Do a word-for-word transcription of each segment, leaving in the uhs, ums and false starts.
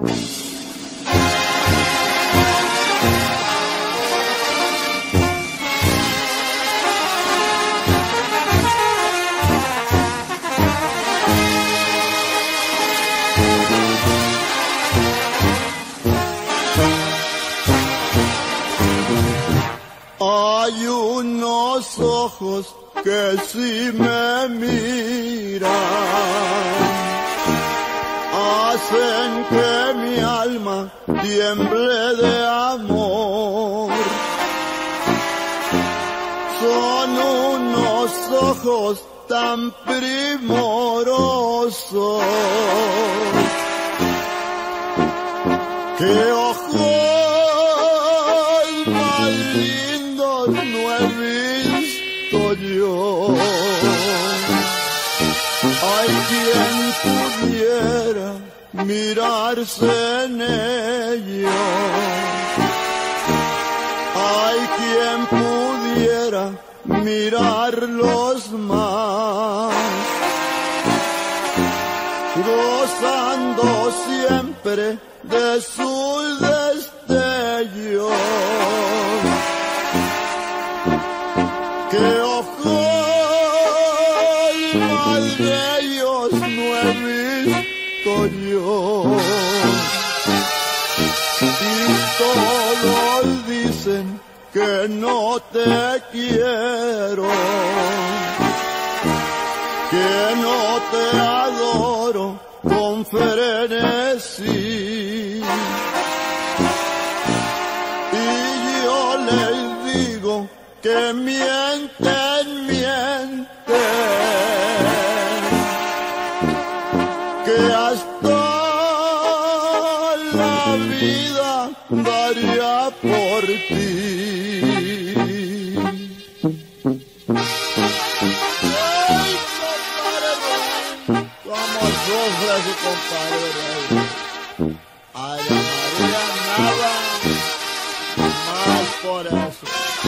Hay unos ojos que si me miran hacen que mi alma tiemble de amor. Son unos ojos tan primorosos. ¡Qué ojos más lindos no he visto yo! Hay quien pudiera mirarse en ellos. Hay quien pudiera mirarlos más, gozando siempre de sus destellos. ¡Qué ojos más bellos no he visto yo! Y todos dicen que no te quiero, que no te adoro con frenesí. Y yo les digo que mienten, mienten, que hasta la vida daría por ti. Ay, compadre, como sufre su compadre. Ay, María, nada más por eso.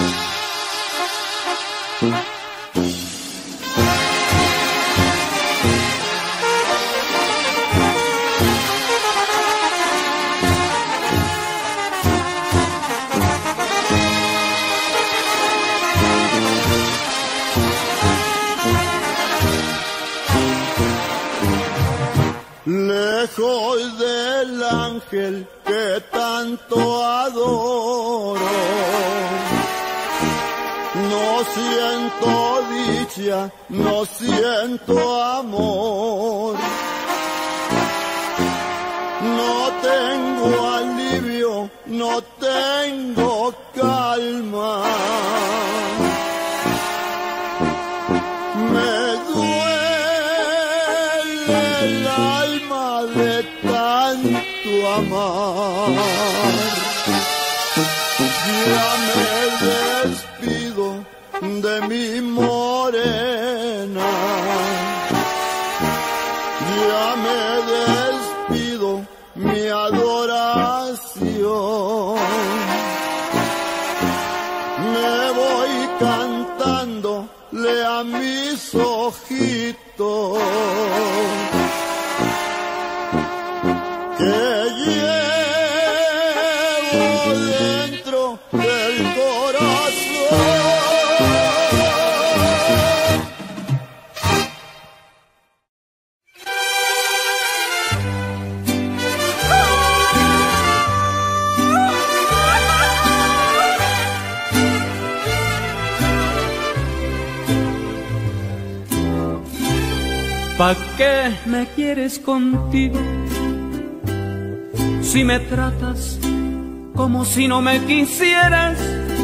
Lejos del ángel que tanto adoro, no siento dicha, no siento amor. No tengo alivio, no tengo calma. Me duele el alma de tanto amar. Ya me despido de mi morena. Ya me despido, mi adoración. Me voy cantándole a mis ojitos que llevo dentro del corazón. ¿Pa' qué me quieres contigo? Si me tratas como si no me quisieras,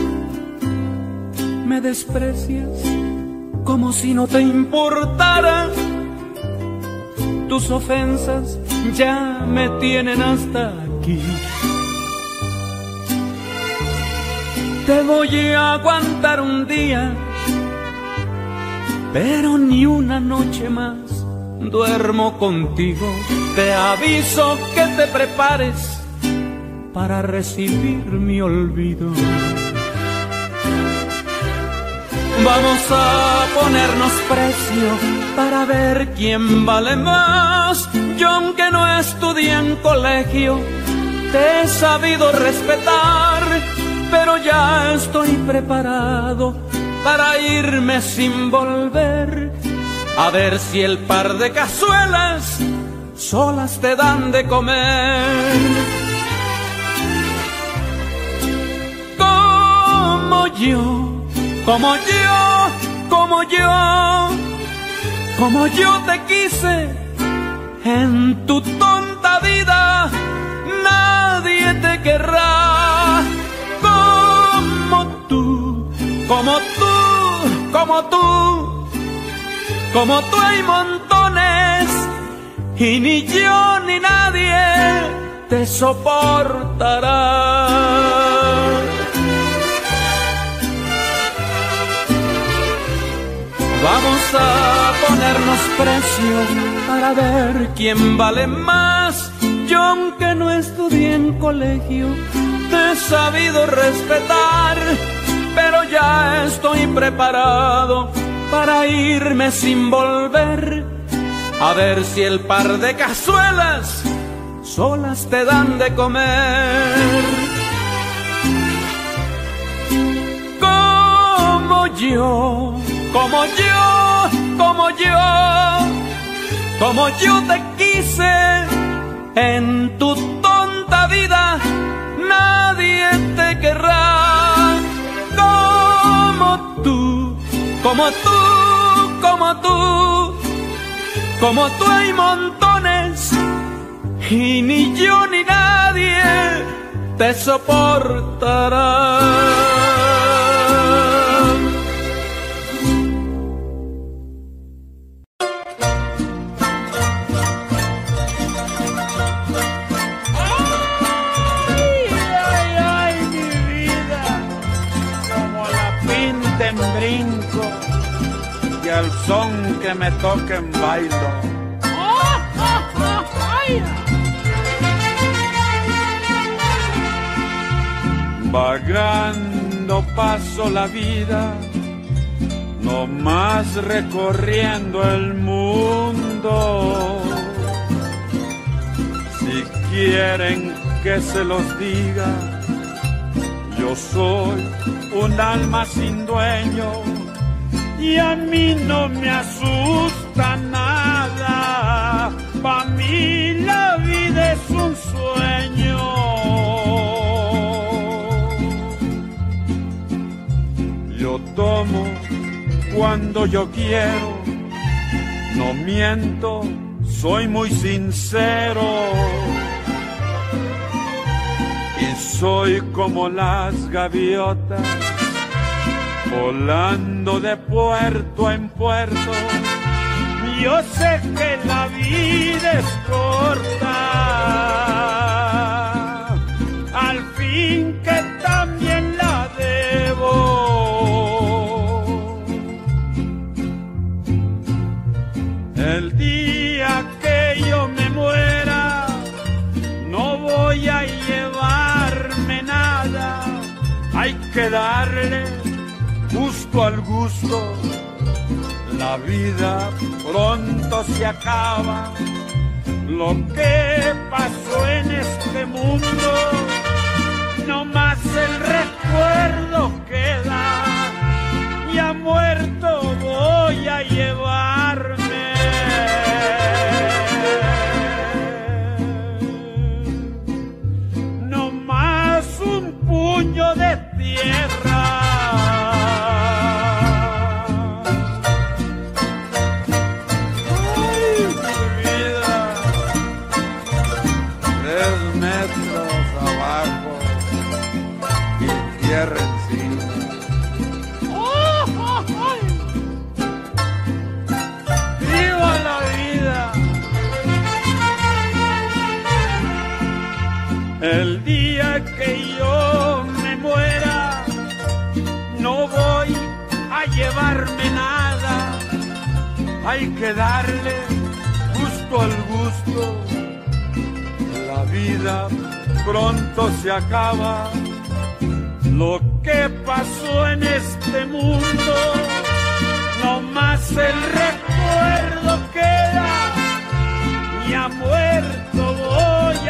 me desprecias como si no te importara. Tus ofensas ya me tienen hasta aquí. Te voy a aguantar un día, pero ni una noche más duermo contigo. Te aviso que te prepares para recibir mi olvido. Vamos a ponernos precio para ver quién vale más. Yo, aunque no estudié en en colegio te he sabido respetar, pero ya estoy preparado para irme sin volver, a ver si el par de cazuelas solas te dan de comer. Como yo, como yo, como yo, como yo te quise en tu tonta vida, nadie te querrá como tú, como tú, como tú, como tú hay montones y ni yo ni nadie te soportará. Vamos a ponernos precio para ver quién vale más. Yo, aunque no estudié en colegio, te he sabido respetar, pero ya estoy preparado para irme sin volver, a ver si el par de cazuelas solas te dan de comer. Como yo, como yo, como yo, como yo te quise en tu tonta vida, nadie te querrá como tú, como tú, como tú, como tú hay montones y ni yo ni nadie te soportará. Brinco y al son que me toquen bailo. Vagando paso la vida, no más recorriendo el mundo. Si quieren que se los diga, yo soy un alma sin dueño y a mí no me asusta nada. Pa' mí la vida es un sueño. Yo tomo cuando yo quiero, no miento, soy muy sincero. Soy como las gaviotas, volando de puerto en puerto. Yo sé que la vida es corta, al fin que también la debo. El día que yo me muera, no voy a llevarme nada, hay que darle gusto al gusto. La vida pronto se acaba, lo que pasó en este mundo, no más el recuerdo queda, ya muerto voy a llevarme. Puño de tierra. Ay, mi vida, tres metros abajo y tierra encima. Oh, oh, oh. ¡Viva la vida! El día que yo me muera, no voy a llevarme nada, hay que darle gusto al gusto. La vida pronto se acaba, lo que pasó en este mundo, no más el recuerdo queda, ya muerto voy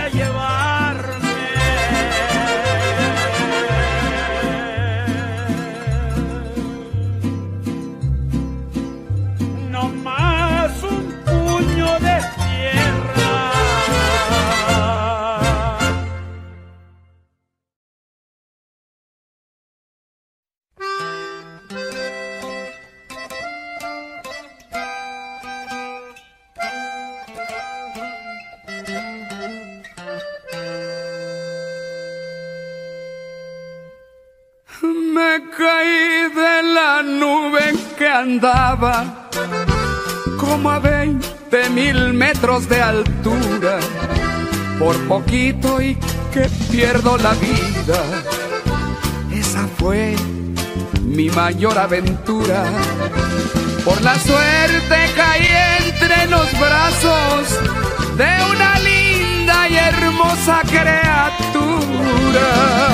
caí de la nube que andaba como a veinte mil metros de altura, por poquito y que pierdo la vida. Esa fue mi mayor aventura. Por la suerte caí entre los brazos de una linda y hermosa criatura.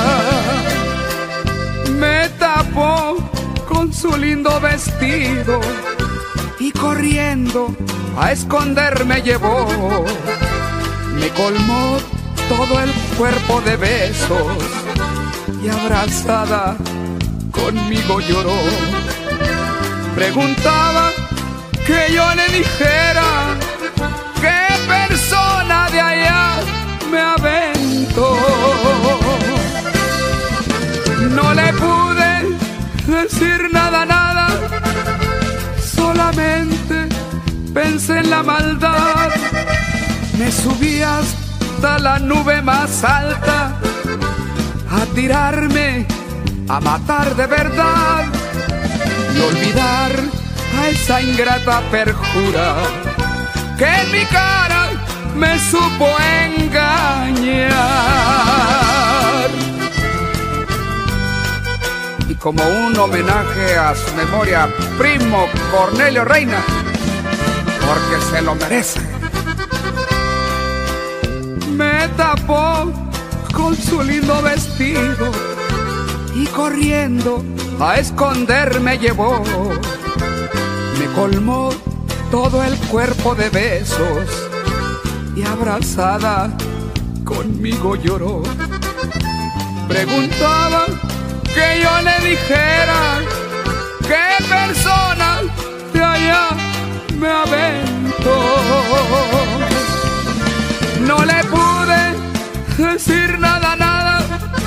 Me tapó con su lindo vestido y corriendo a esconderme llevó. Me colmó todo el cuerpo de besos y abrazada conmigo lloró. Preguntaba que yo le dijera qué persona de allá me aventó. No le pude decir nada, nada, solamente pensé en la maldad. Me subí hasta la nube más alta a tirarme, a matar de verdad y olvidar a esa ingrata perjura que en mi cara me supo engañar. Y como un homenaje a su memoria, primo Cornelio Reina, porque se lo merece, me tapó con su lindo vestido y corriendo a esconderme llevó. Me colmó todo el cuerpo de besos y abrazada conmigo lloró. Preguntaba que yo le dijera qué persona de allá me aventó. No le pude decir nada, nada,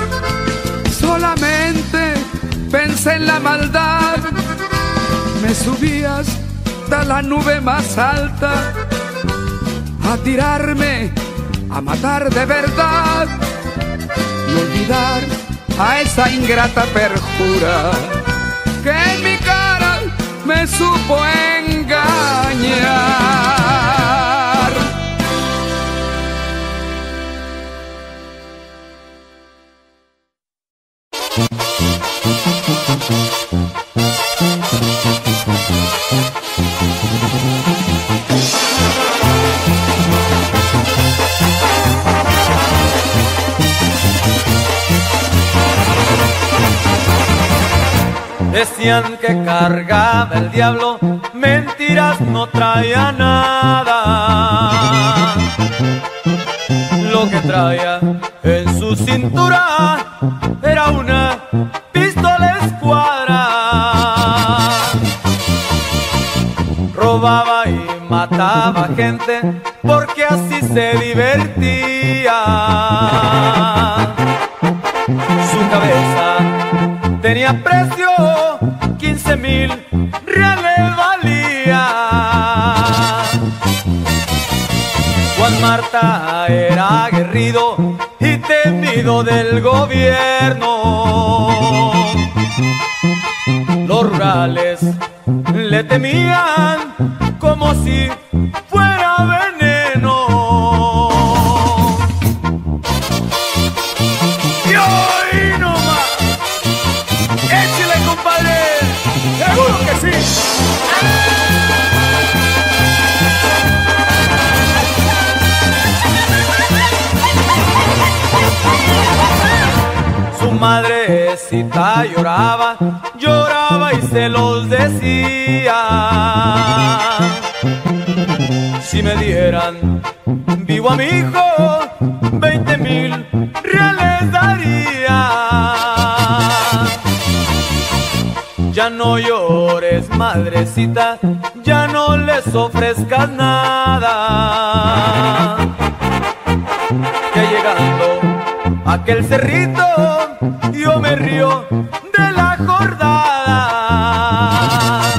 solamente pensé en la maldad. Me subí hasta la nube más alta a tirarme, a matar de verdad y olvidar a esa ingrata perjura que en mi cara me supo engañar. Decían que cargaba el diablo, mentiras, no traía nada. Lo que traía en su cintura era una pistola escuadra. Robaba y mataba gente porque así se divertía. Su cabeza tenía precio, quince mil reales valía. Juan Marta era aguerrido y temido del gobierno. Los rurales le temían como si fuera veneno. Y hoy no más, échale, compadre, seguro que sí. Su madrecita lloraba, lloraba y se los decía. Si me dieran vivo a mi hijo, veinte mil reales daría. Ya no llores, madrecita, ya no les ofrezcas nada. Que llegando a aquel cerrito, yo me río de la jordada.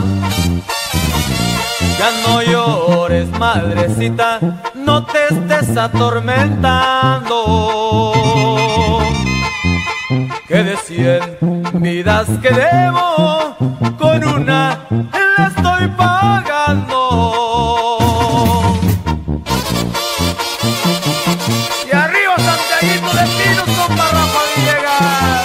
Ya no llores, madrecita, no te estés atormentando. Que de cien vidas que debo, con una la estoy pagando. Y arriba Santiaguito de Pinos, compa Rafa Villegas.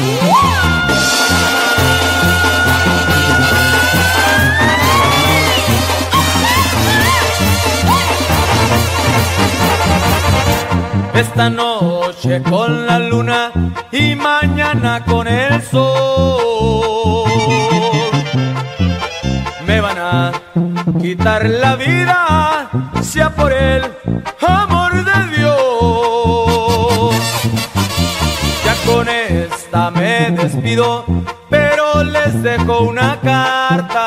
Esta noche con la luna y mañana con el sol me van a quitar la vida, sea por el amor de Dios. Ya con esta me despido, pero les dejo una carta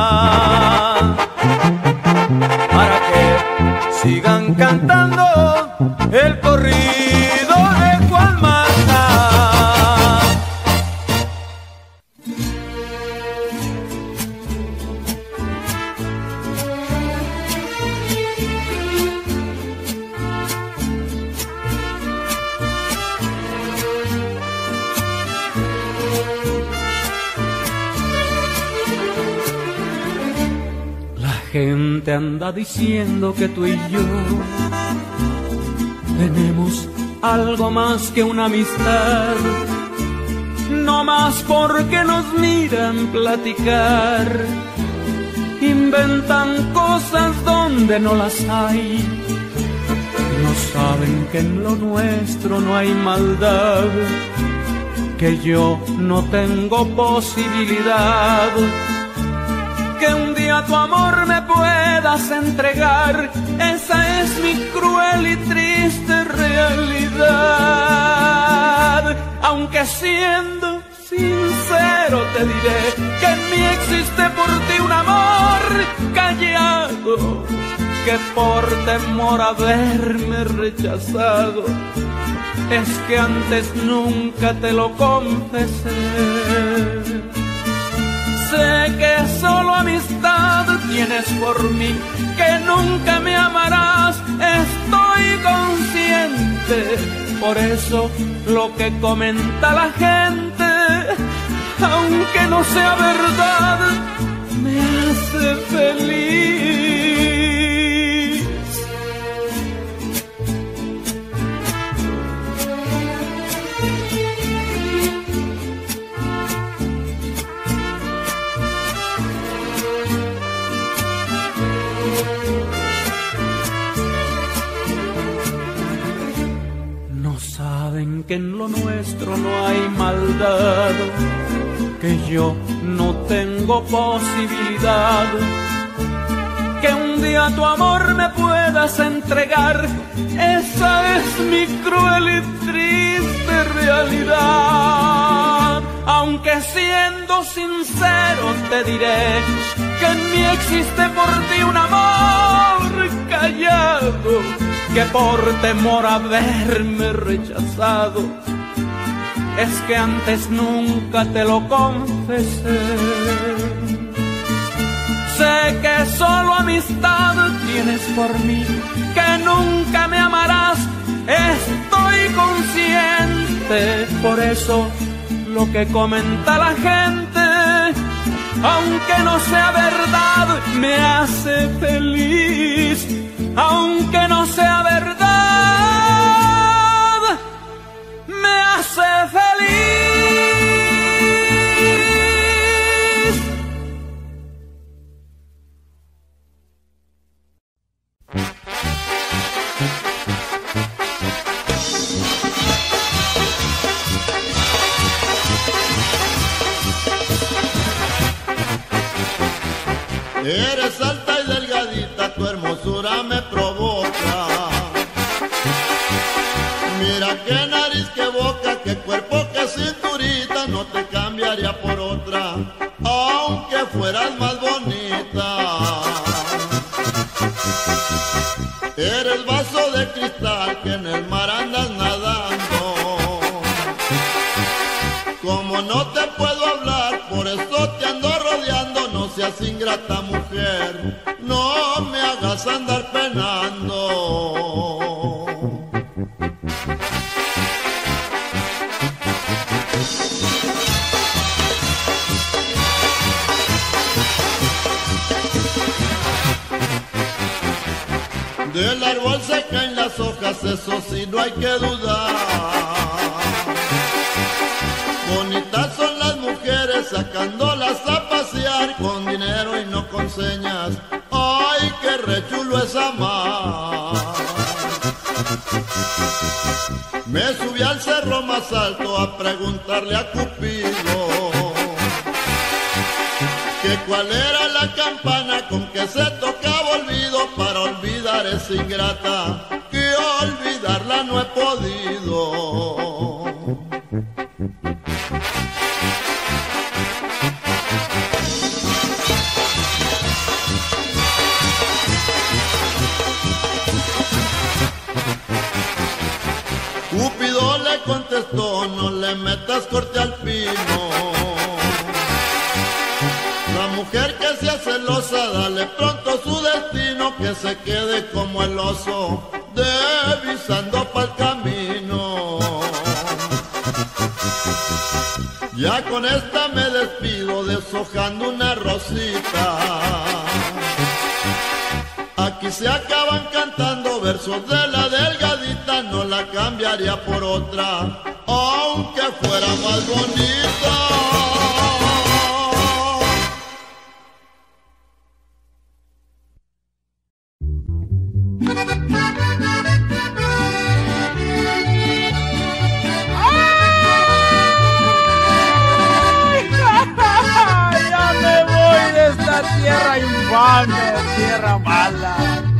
para que sigan cantando el corrido de Juan Mata. La gente anda diciendo que tú y yo tenemos algo más que una amistad, no más porque nos miran platicar, inventan cosas donde no las hay, no saben que en lo nuestro no hay maldad, que yo no tengo posibilidad, que un día tu amor me puedas entregar, esa es mi cruel y triste realidad. Aunque siendo sincero te diré que en mí existe por ti un amor callado, que por temor a verme rechazado, es que antes nunca te lo confesé. Sé que solo amistad tienes por mí, que nunca me amarás, estoy consciente. Por eso lo que comenta la gente, aunque no sea verdad, me hace feliz. Que en lo nuestro no hay maldad, que yo no tengo posibilidad, que un día tu amor me puedas entregar, esa es mi cruel y triste realidad. Aunque siendo sincero te diré que en mí existe por ti un amor callado, que por temor a verme rechazado, es que antes nunca te lo confesé. Sé que solo amistad tienes por mí, que nunca me amarás, estoy consciente. Por eso lo que comenta la gente, aunque no sea verdad, me hace feliz. Aunque no sea verdad, me hace feliz. Eres alta y delgadita, tu hermosura me provoca. Mira qué nariz, qué boca, qué cuerpo, qué cinturita, no te cambiaría por otra, aunque fueras más bonita. Eres vaso de cristal que en el mar andas nadando. Como no te puedo hablar, por eso te ando rodeando. No seas ingrata mujer, no me hagas andar penando. Del árbol se caen las hojas, eso sí no hay que dudar. Bonitas son las mujeres sacándolas a pasear, con dinero y no con señas. Ay, qué rechulo es amar. Me subí al cerro más alto a preguntarle a Cupido que cuál era la campana con que se tocaba olvido. Para olvidar es ingrata, que olvidarla no he podido. Cupido le contestó, no le metas corte al pino. La mujer que sea celosa, dale pronto su destino, que se quede como el oso, devisando pa'l camino. Ya con esta me despido, deshojando una rosita. Aquí se acaban cantando versos de la delgadita, no la cambiaría por otra, aunque fuera más bonita. Ya me voy de esta tierra infame, tierra mala.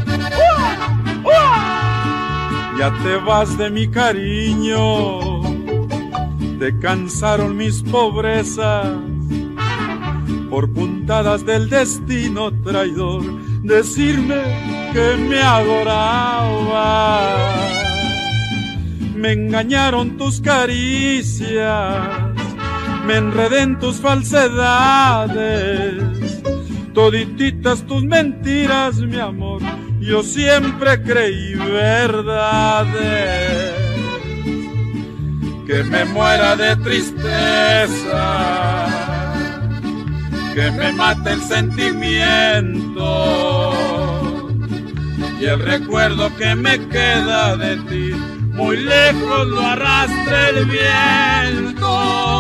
Ya te vas de mi cariño, te cansaron mis pobrezas, por puntadas del destino traidor, decirme que me adoraba. Me engañaron tus caricias, me enredé en tus falsedades, todititas tus mentiras, mi amor, yo siempre creí verdades. Que me muera de tristeza, que me mate el sentimiento, y el recuerdo que me queda de ti, muy lejos lo arrastre el viento.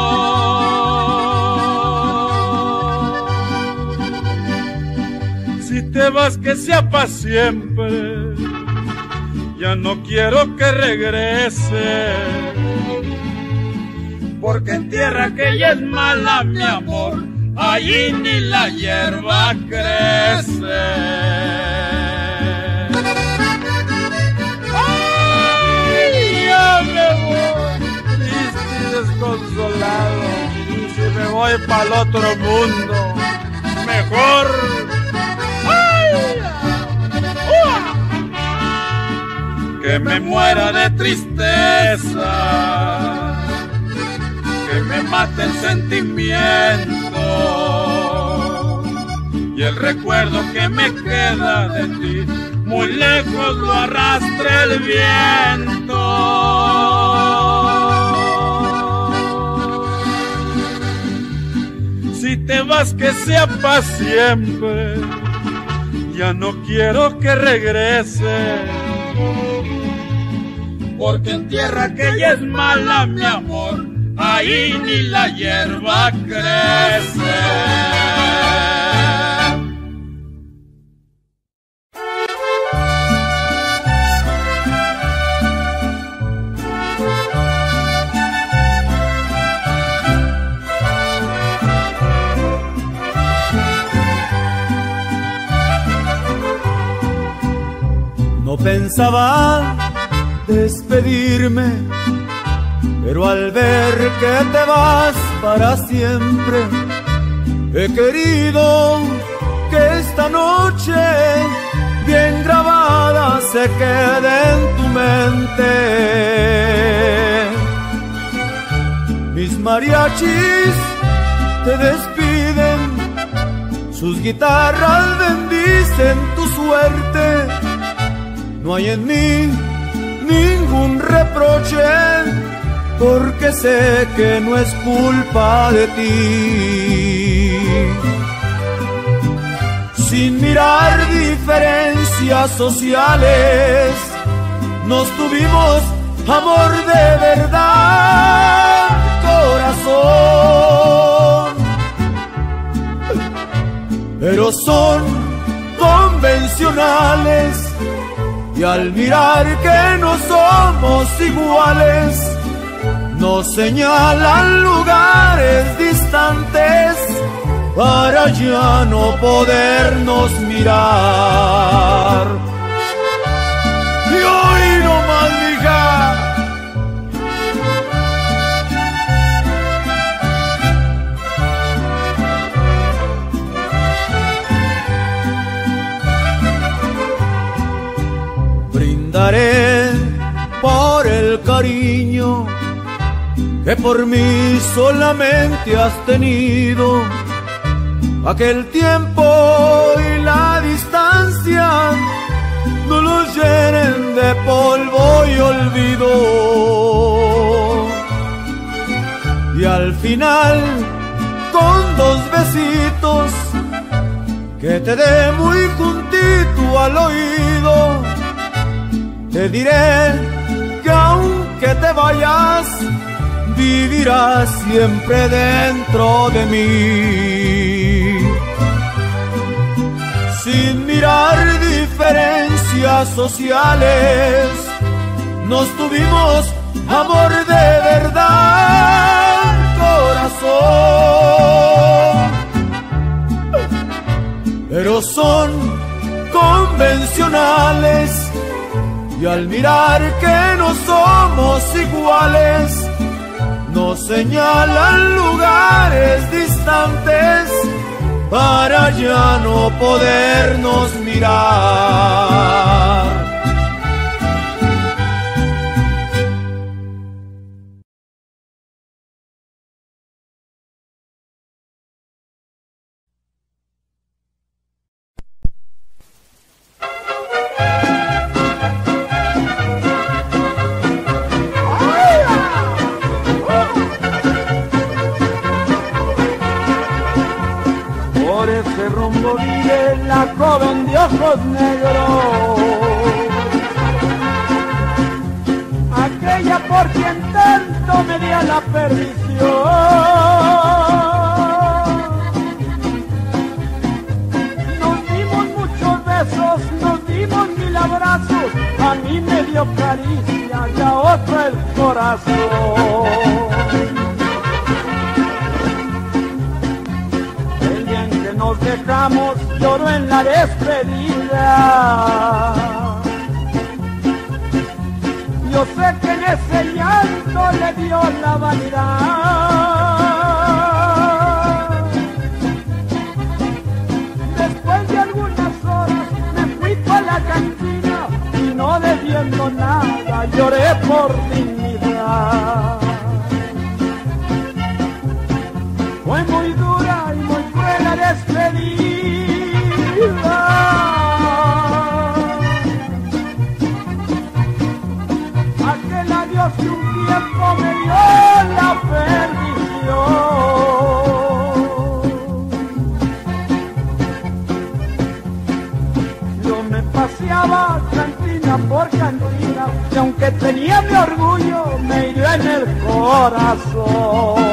Si te vas, que sea para siempre, ya no quiero que regrese, porque en tierra que ya es mala, mi amor, allí ni la hierba crece. Ay, ya me voy, triste y desconsolado, si me voy pa'l otro mundo, mejor. Que me muera de tristeza, que me mate el sentimiento, y el recuerdo que me queda de ti, muy lejos lo arrastre el viento. Si te vas, que sea para siempre, ya no quiero que regrese, porque en tierra que ya es mala, mi amor, ahí ni la hierba crece. No pensaba despedirme, pero al ver que te vas para siempre, he querido que esta noche bien grabada se quede en tu mente. Mis mariachis te despiden, sus guitarras bendicen tu suerte. No hay en mí ningún reproche, porque sé que no es culpa de ti. sin mirar diferencias sociales, nos tuvimos amor de verdad, corazón. Pero son convencionales y al mirar que no somos iguales, nos señalan lugares distantes para ya no podernos mirar. Y hoy no más, mija. Brindaré por el cariño que por mí solamente has tenido. Aquel tiempo y la distancia no los llenen de polvo y olvido. Y al final, con dos besitos que te dé muy juntito al oído, te diré que aunque te vayas, vivirás siempre dentro de mí. Sin mirar diferencias sociales, nos tuvimos amor de verdad, corazón. Pero son convencionales y al mirar que no somos iguales, nos señalan lugares distantes para ya no podernos mirar. La joven de ojos negros, aquella por quien tanto me di a la perdición. Nos dimos muchos besos, nos dimos mil abrazos, a mí me dio caricia y a otro el corazón. Nos dejamos, lloró en la despedida. Yo sé que en ese llanto le dio la vanidad. Después de algunas horas me fui pa' la cantina y no debiendo nada lloré por dignidad. Fue muy dura y muy cruel la despedida. Aquel adiós que un tiempo me dio la perdición. Yo me paseaba cantina por cantina y aunque tenía mi orgullo me hirió en el corazón.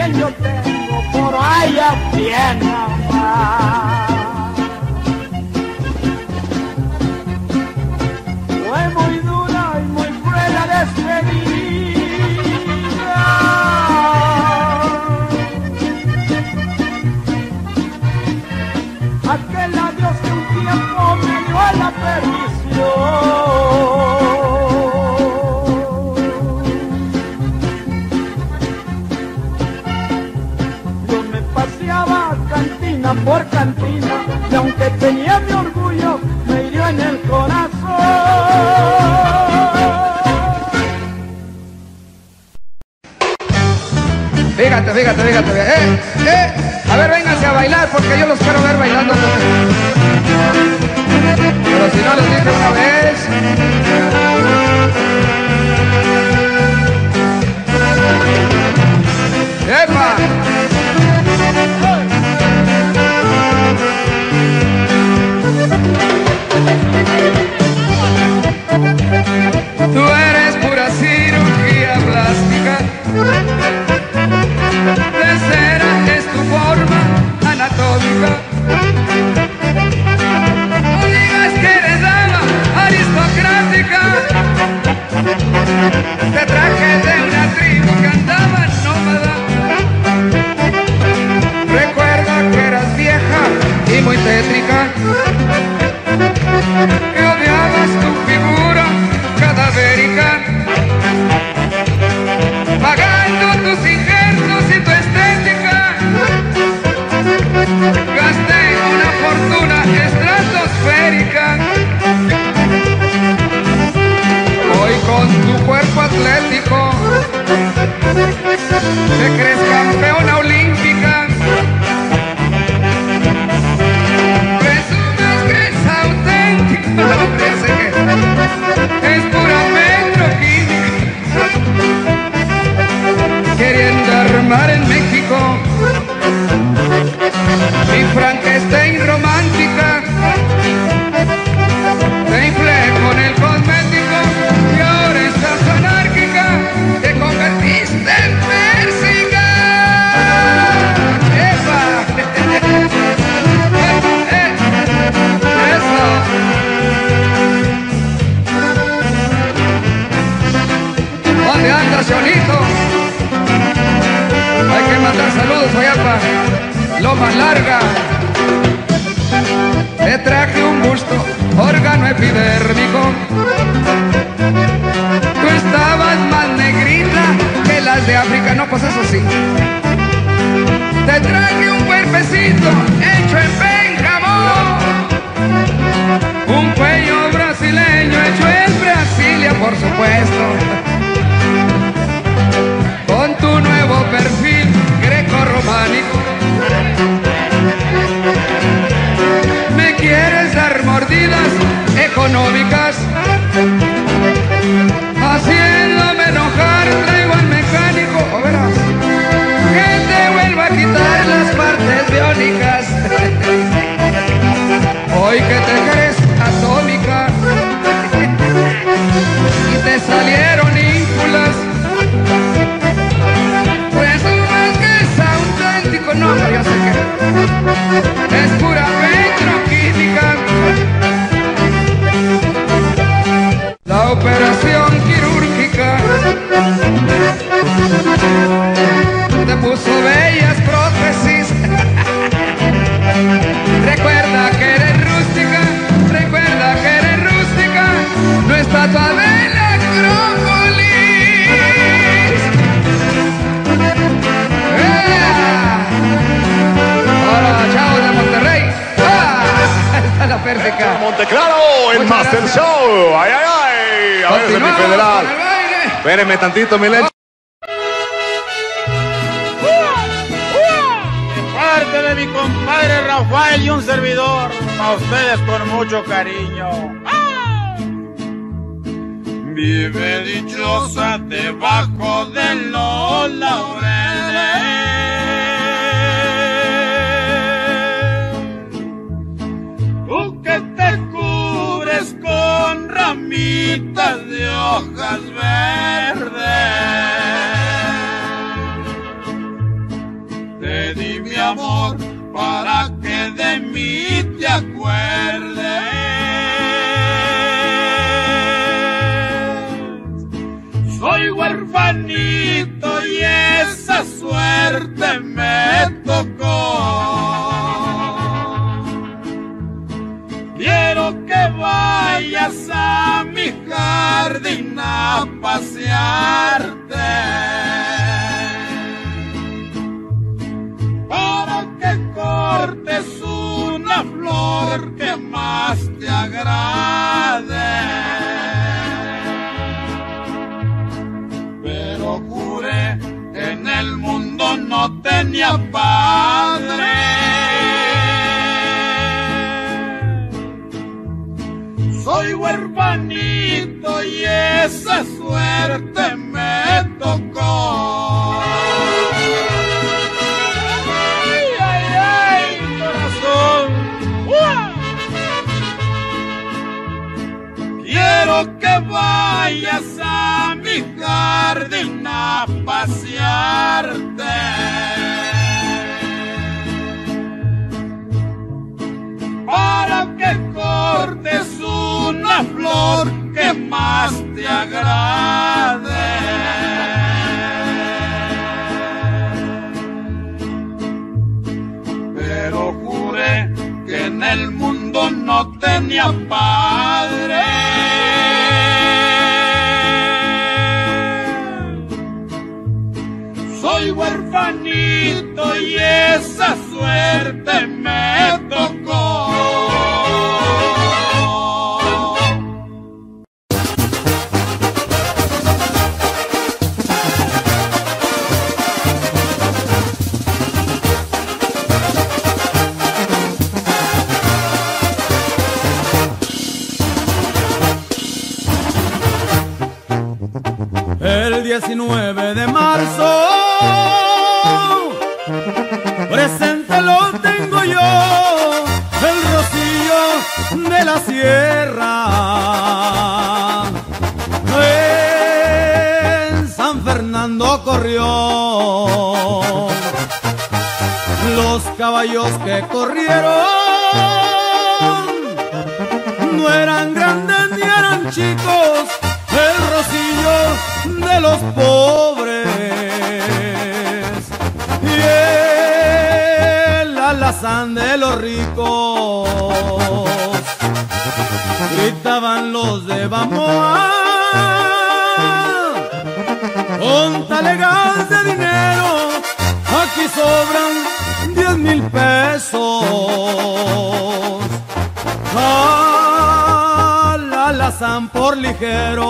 quien yo tengo por allá bien amar. Fue muy dura y muy cruel la despedida. Aquel adiós que un tiempo me dio a la perdición. Cantina por cantina, y aunque tenía mi orgullo, me hirió en el corazón. Fíjate, fíjate, fíjate, eh, eh, a ver, vénganse a bailar porque yo los quiero ver bailando. Pero si no les dije una vez. ¡Epa! Tú eres pura cirugía plástica, de cera es tu forma anatómica. No digas que eres dama aristocrática, te traje de una tribu que andaba nómada. Recuerda que eras vieja y muy tétrica, que odiabas tu figura cadavérica, pagando tus injertos y tu estética. Gasté una fortuna estratosférica. Hoy con tu cuerpo atlético te crees campeona olímpica. Presumes que es auténtico, no, hombre, sé que es pura petroquímica, queriendo armar en México mi Frankenstein romántica. Te inflé con el cosmético y ahora estás anárquica, te convertiste en Pérsica. ¡Epa! ¡Eso! ¿Dónde andas, Cholito? Hay que mandar saludos allá para Loma Larga. Te traje un busto, órgano epidérmico. Tú estabas más negrita que las de África, no, pues eso sí. Te traje un cuerpecito hecho en Pénjamo, un cuello brasileño hecho en Brasilia, por supuesto. Con tu nuevo perfil greco-románico, me quieres dar mordidas económicas, haciéndome enojar. Traigo al mecánico, o verás, que te vuelva a quitar las partes biónicas. Hoy que te crees atómica y te salieron ínfulas, presumes que es auténtico. No, pero yo sé que es pura petroquímica. La operación quirúrgica te puso bellas prótesis. Recuerda que eres rústica, recuerda que eres rústica, no estatua de la Acrópolis. ¡Eh! Ahora, chavos de Monterrey. ¡Ah! Está la Pérsica. Monteclaro, el Muchas Master gracias. Show. ¡Ay, ay, ay! A ver, Continuamos Semifederal. con el baile. Espérenme tantito, mi leche. De parte de mi compadre Rafael y un servidor, a ustedes con mucho cariño. Vive dichosa debajo de los laureles, tú que te cubres con ramitas de hojas verdes. amor para que de mí te acuerdes. Soy huerfanito y esa suerte me tocó. Quiero que vayas a mi jardín a pasearte, para que cortes una flor que más te agrade. Pero juré que en el mundo no tenía padre. Soy huerfanito y esa suerte me tocó. Ay, ay, ay, corazón. ¡Uah! Quiero que vayas a mi jardín a pasearte, para que cortes una flor que más te agrade. Pero juré que en el mundo no tenía padre. Soy huerfanito y esa suerte me tocó. El diecinueve de marzo, presente lo tengo yo, el rocío de la sierra. En San Fernando corrió, los caballos que corrieron no eran grandes ni eran chicos, el rocío de los pobres y el alazán de los ricos. Gritaban los de Bamoa, con talegas de dinero, aquí sobran diez mil pesos. Al alazán por ligero.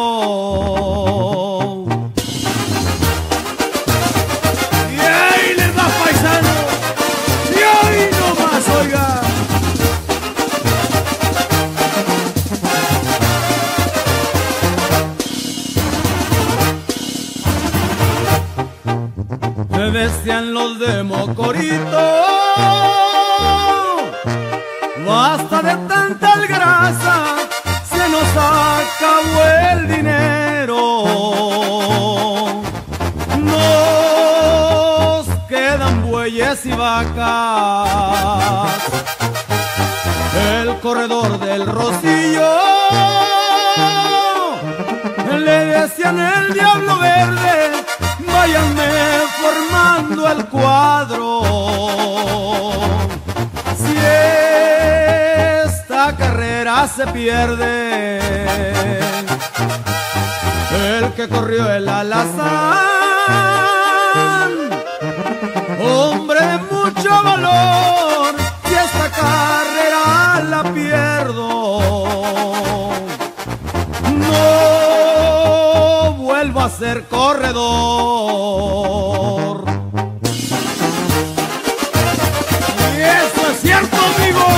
Y ahí les va, paisano, y ahí nomás, oiga. Me decían los de Mocorito, basta de tanta grasa, se nos acabó el dinero. Nos quedan bueyes y vacas, el corredor del Rocío le decían el diablo verde, váyanme formando el cuadro. Si esta carrera se pierde, el que corrió el alazán, hombre de mucho valor, si esta carrera la pierdo, no vuelvo a ser corredor. Y eso es cierto, amigo.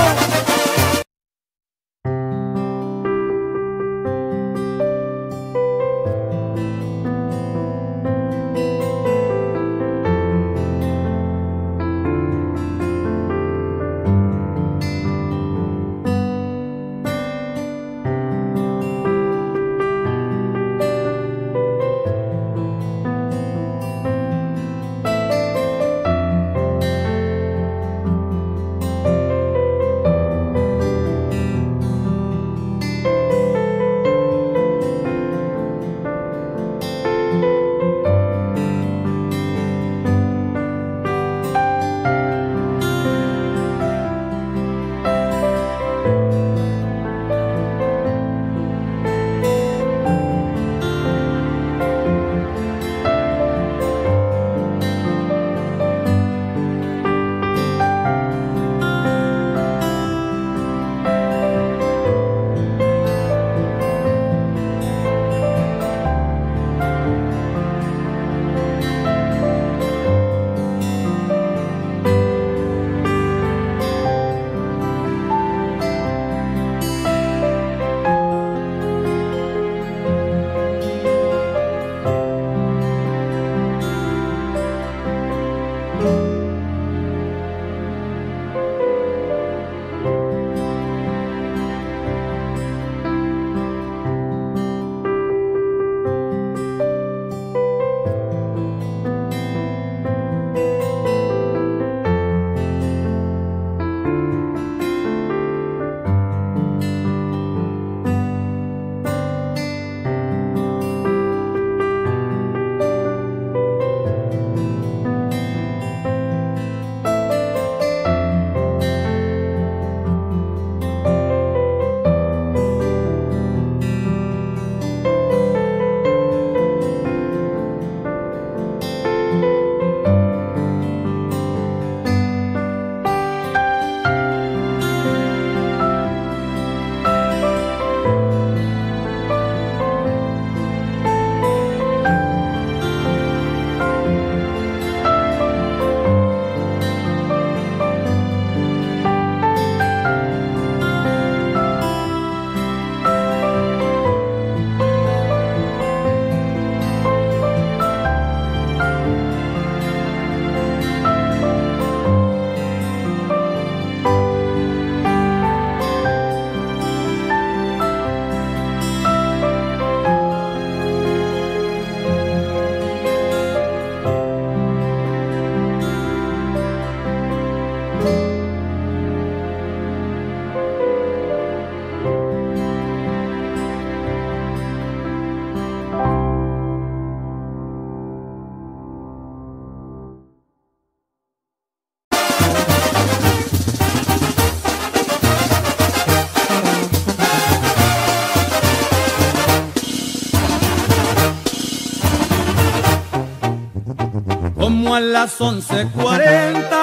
como a las once cuarenta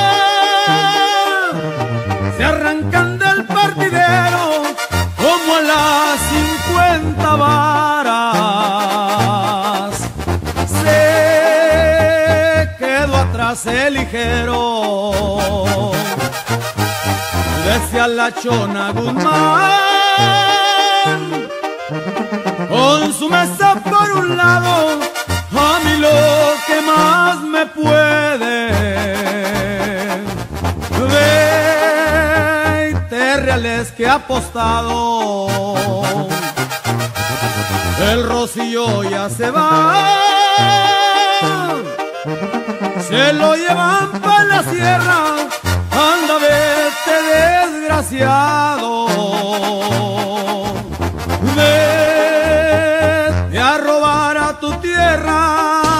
se arrancan del partidero, como a las cincuenta varas se quedó atrás el ligero. Decía la Chona Guzmán, con su mesa por un lado, a mí lo que más me puede, veinte reales que ha apostado, el Rocío ya se va, se lo llevan para la sierra, anda vete desgraciado, vete a robar a tu tierra.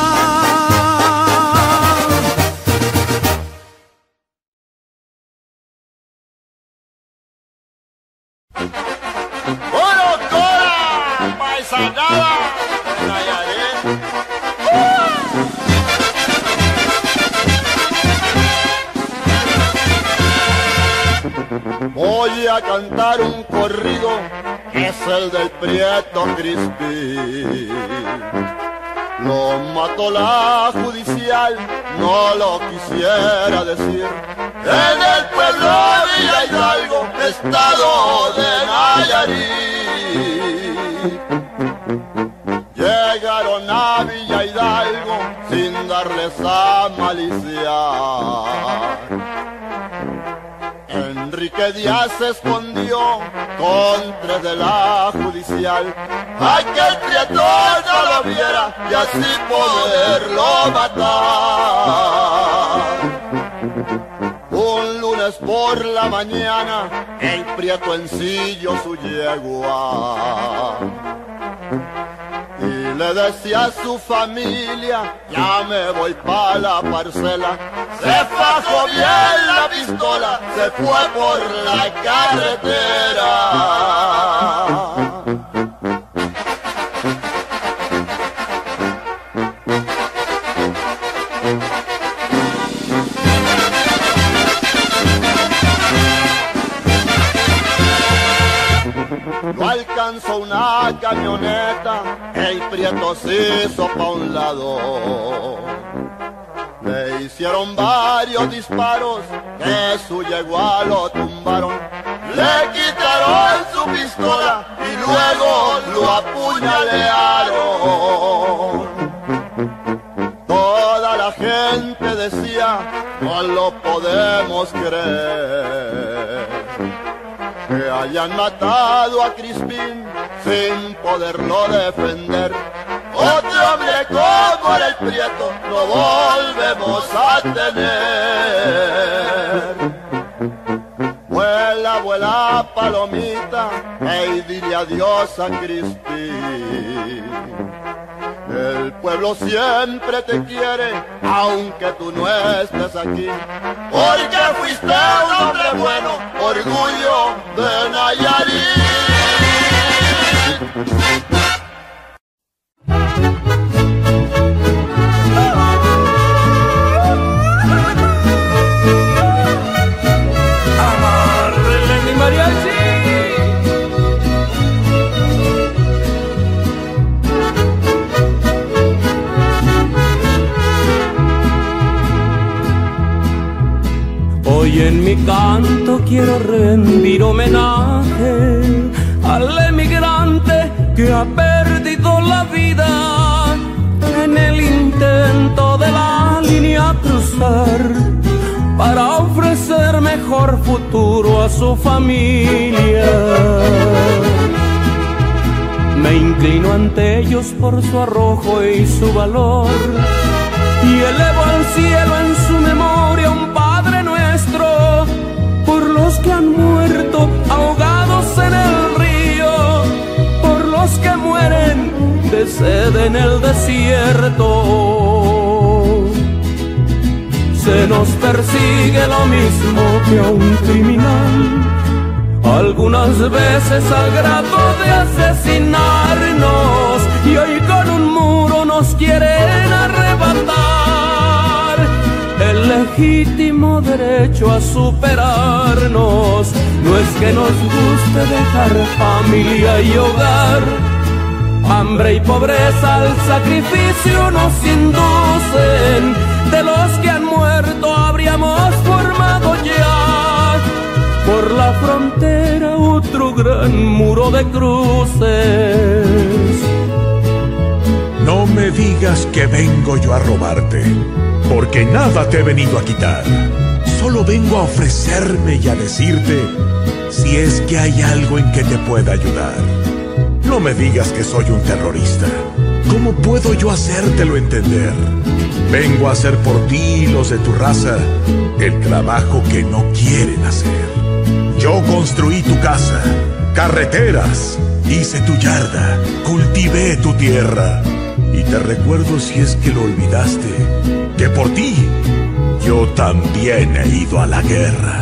¡Puro cora! ¡Paisanada! ¡Nayarit! Voy a cantar un corrido, es el del Prieto Crispín. Lo mató la judicial, no lo quisiera decir. En el pueblo de Villa Hidalgo, estado de Nayarit. Llegaron a Villa Hidalgo sin darles a maliciar. Enrique Díaz se escondió con tres de la judicial. Ay, que el Prieto no lo viera y así poderlo matar. Un lunes por la mañana, el Prieto ensilló su yegua y le decía a su familia, ya me voy pa' la parcela. Se fajó bien la pistola, se fue por la carretera. Lo alcanzó una camioneta, el Prieto se hizo pa' un lado. Le hicieron varios disparos, de su yegua lo tumbaron. Le quitaron su pistola y luego lo apuñalearon. Toda la gente decía, no lo podemos creer, que hayan matado a Crispín sin poderlo defender. Otro hombre como el Prieto no volvemos a tener. Vuela, vuela, palomita, y dile adiós a Crispín. El pueblo siempre te quiere, aunque tú no estés aquí, porque fuiste un hombre bueno, orgullo de Nayarit. Amárrele mi mariachi. Hoy en mi canto quiero rendir homenaje al emigrante que ha perdido la vida en el intento de la línea cruzar para ofrecer mejor futuro a su familia. Me inclino ante ellos por su arrojo y su valor y elevo al cielo en su memoria un Padre Nuestro por los que han muerto ahogados en el río, por los que mueren de sed en el desierto. Se nos persigue lo mismo que a un criminal, algunas veces al grado de asesinarnos, y hoy con un muro nos quieren arrebatar. legítimo derecho a superarnos. No es que nos guste dejar familia y hogar, hambre y pobreza al sacrificio nos inducen. De los que han muerto habríamos formado ya por la frontera otro gran muro de cruces. No me digas que vengo yo a robarte, porque nada te he venido a quitar. Solo vengo a ofrecerme y a decirte si es que hay algo en que te pueda ayudar. No me digas que soy un terrorista. ¿Cómo puedo yo hacértelo entender? Vengo a hacer por ti y los de tu raza el trabajo que no quieren hacer. Yo construí tu casa, carreteras, hice tu yarda, cultivé tu tierra. Y te recuerdo, si es que lo olvidaste, que por ti yo también he ido a la guerra.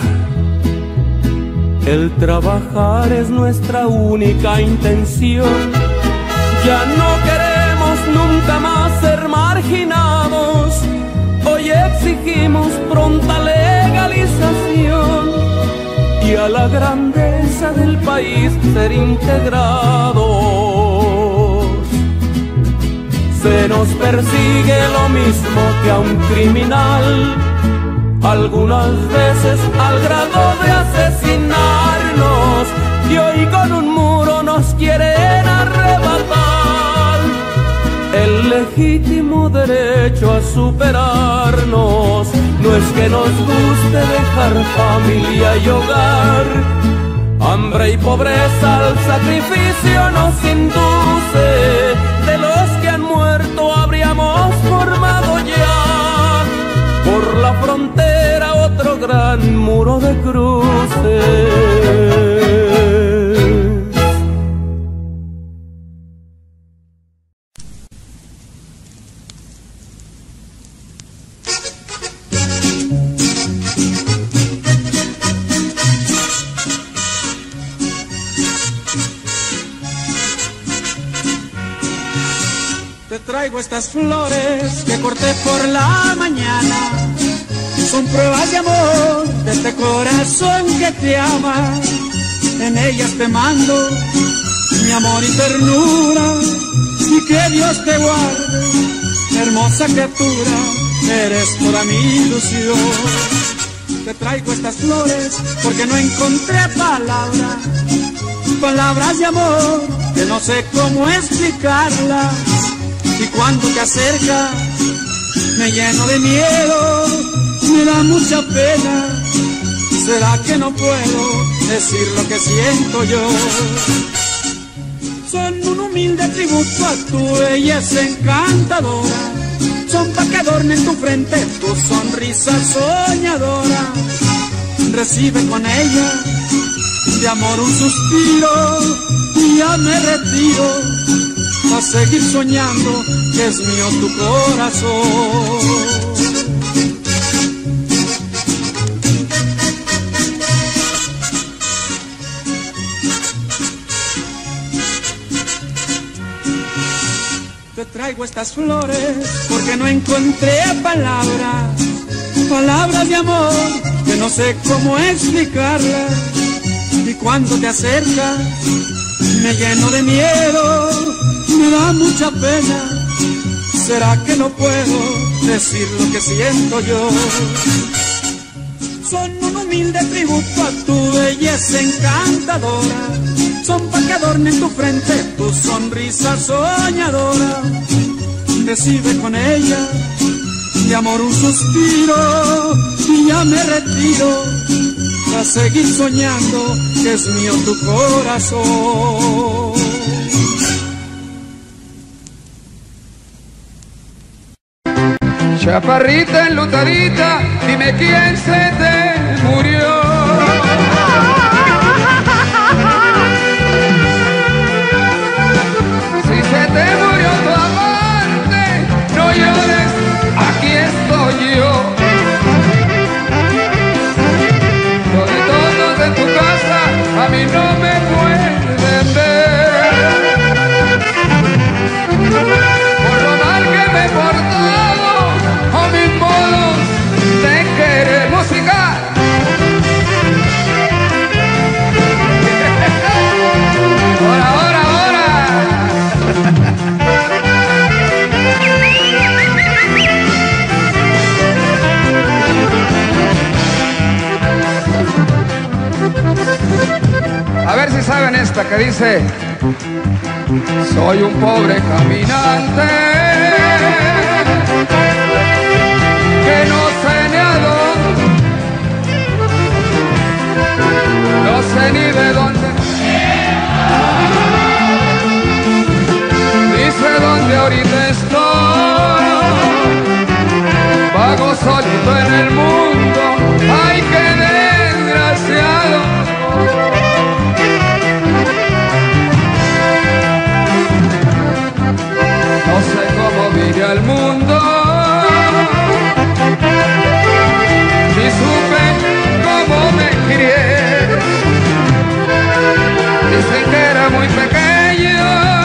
El trabajar es nuestra única intención. Ya no queremos nunca más ser marginados. Hoy exigimos pronta legalización y a la grandeza del país ser integrados. Se nos persigue lo mismo que a un criminal, algunas veces al grado de asesinarnos, y hoy con un muro nos quieren arrebatar el legítimo derecho a superarnos. No es que nos guste dejar familia y hogar, hambre y pobreza al sacrificio nos induce. De los que han muerto habríamos formado ya por la frontera otro gran muro de cruces. Traigo estas flores que corté por la mañana, son pruebas de amor de este corazón que te ama. En ellas te mando mi amor y ternura, y que Dios te guarde, hermosa criatura, eres toda mi ilusión. Te traigo estas flores porque no encontré palabras, palabras de amor que no sé cómo explicarlas. Y cuando te acercas me lleno de miedo, me da mucha pena. ¿Será que no puedo decir lo que siento yo? Son un humilde tributo a tu belleza encantadora, son pa' que adornen tu frente tu sonrisa soñadora. Recibe con ella de amor un suspiro y ya me retiro a seguir soñando que es mío tu corazón. Te traigo estas flores porque no encontré palabras, palabras de amor que no sé cómo explicarlas. Y cuando te acercas me lleno de miedo, me da mucha pena. ¿Será que no puedo decir lo que siento yo? Son un humilde tributo a tu belleza encantadora, son pa' que adornen tu frente tu sonrisa soñadora. Recibe con ella de amor un suspiro y ya me retiro a seguir soñando que es mío tu corazón. Chaparrita enlutadita, dime quién se te murió. Si se te murió tu amante, no llores, aquí estoy yo. Los de todos en tu casa a mí no me pueden ver. Por lo mal que me he portado, a mis modos de esta que dice: soy un pobre caminante que no sé ni a dónde, no sé ni de dónde, dice dónde ahorita estoy, vago solito en el mundo. Ay, qué desgraciado. No sé cómo vine al mundo, ni supe cómo me crié. Dicen que era muy pequeño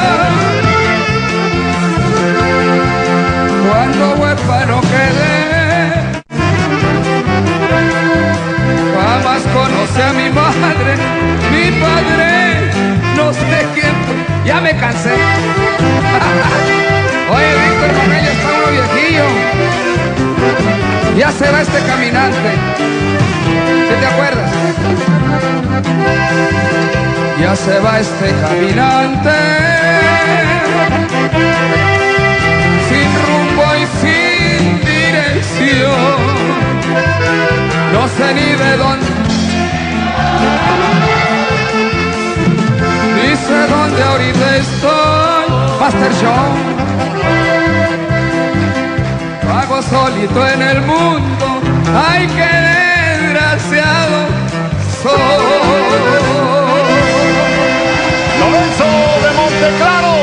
cuando huérfano quedé. Jamás conocí a mi madre, mi padre, no sé quién fue. Ya me cansé. Oye, Víctor Manuel, ya está uno viejillo. Ya se va este caminante. ¿Sí te acuerdas? Ya se va este caminante, sin rumbo y sin dirección. No sé ni de dónde, dice dónde ahorita estoy. Master Show. Vago solito en el mundo. Ay, qué desgraciado soy. Lorenzo de Monteclaro.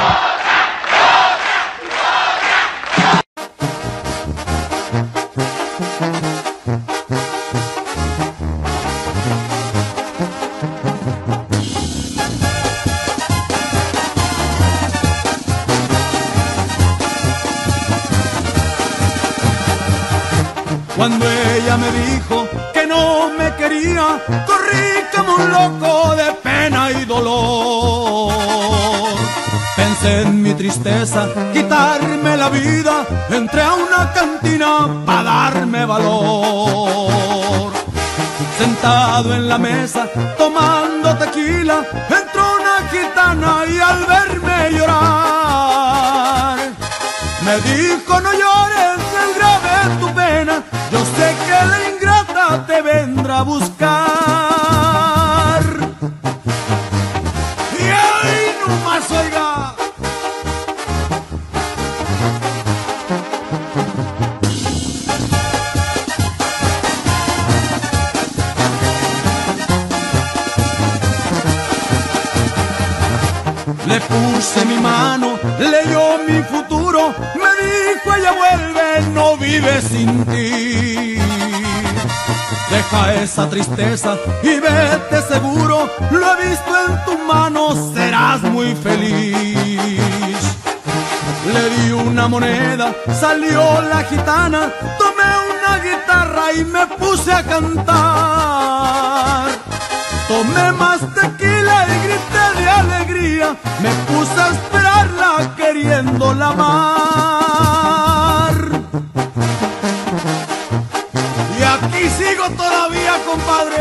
Cuando ella me dijo que no me quería, corrí como un loco de pena y dolor. Pensé en mi tristeza, quitarme la vida, entré a una cantina para darme valor. Sentado en la mesa, tomando tequila, entró una gitana y al verme llorar, me dijo: no llores, es grave tu pena, yo sé que la ingrata te vendrá a buscar. Y ahí nomás, oiga. Le puse mi mano, leyó mi futuro, me dijo: ella vuelve, no vive sin ti. Deja esa tristeza y vete seguro, lo he visto en tu mano, serás muy feliz. Le di una moneda, salió la gitana, tomé una guitarra y me puse a cantar. Tomé más tequila y grité de alegría, me puse a esperarla queriéndola amar. Y aquí sigo todavía, compadre.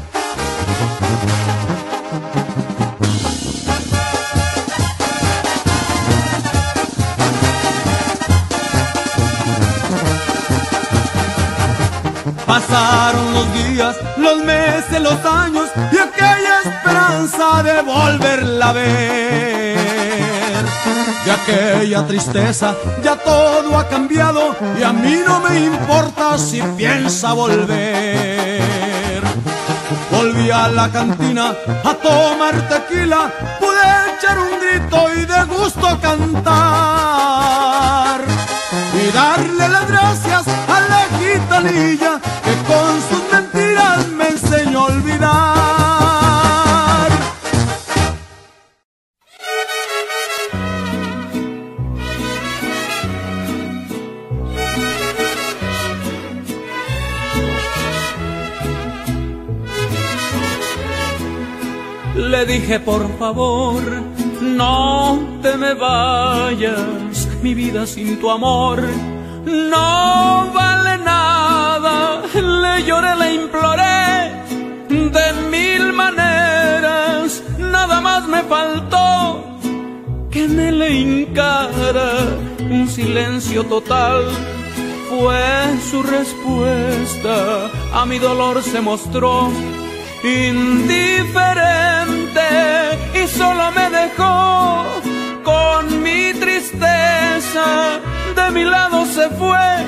Pasaron los días, los meses, los años, y aquella esperanza de volverla a ver. De aquella tristeza ya todo ha cambiado, y a mí no me importa si piensa volver. Volví a la cantina a tomar tequila, pude echar un grito y de gusto cantar. Y darle las gracias a la gitanilla que con sus mentiras me enseñó a olvidar. Le dije: por favor, no te me vayas, mi vida sin tu amor no vale nada. Le lloré, le imploré de mil maneras, nada faltó que me le hincara un silencio total. Fue su respuesta, a mi dolor se mostró indiferente y solo me dejó con mi tristeza. De mi lado se fue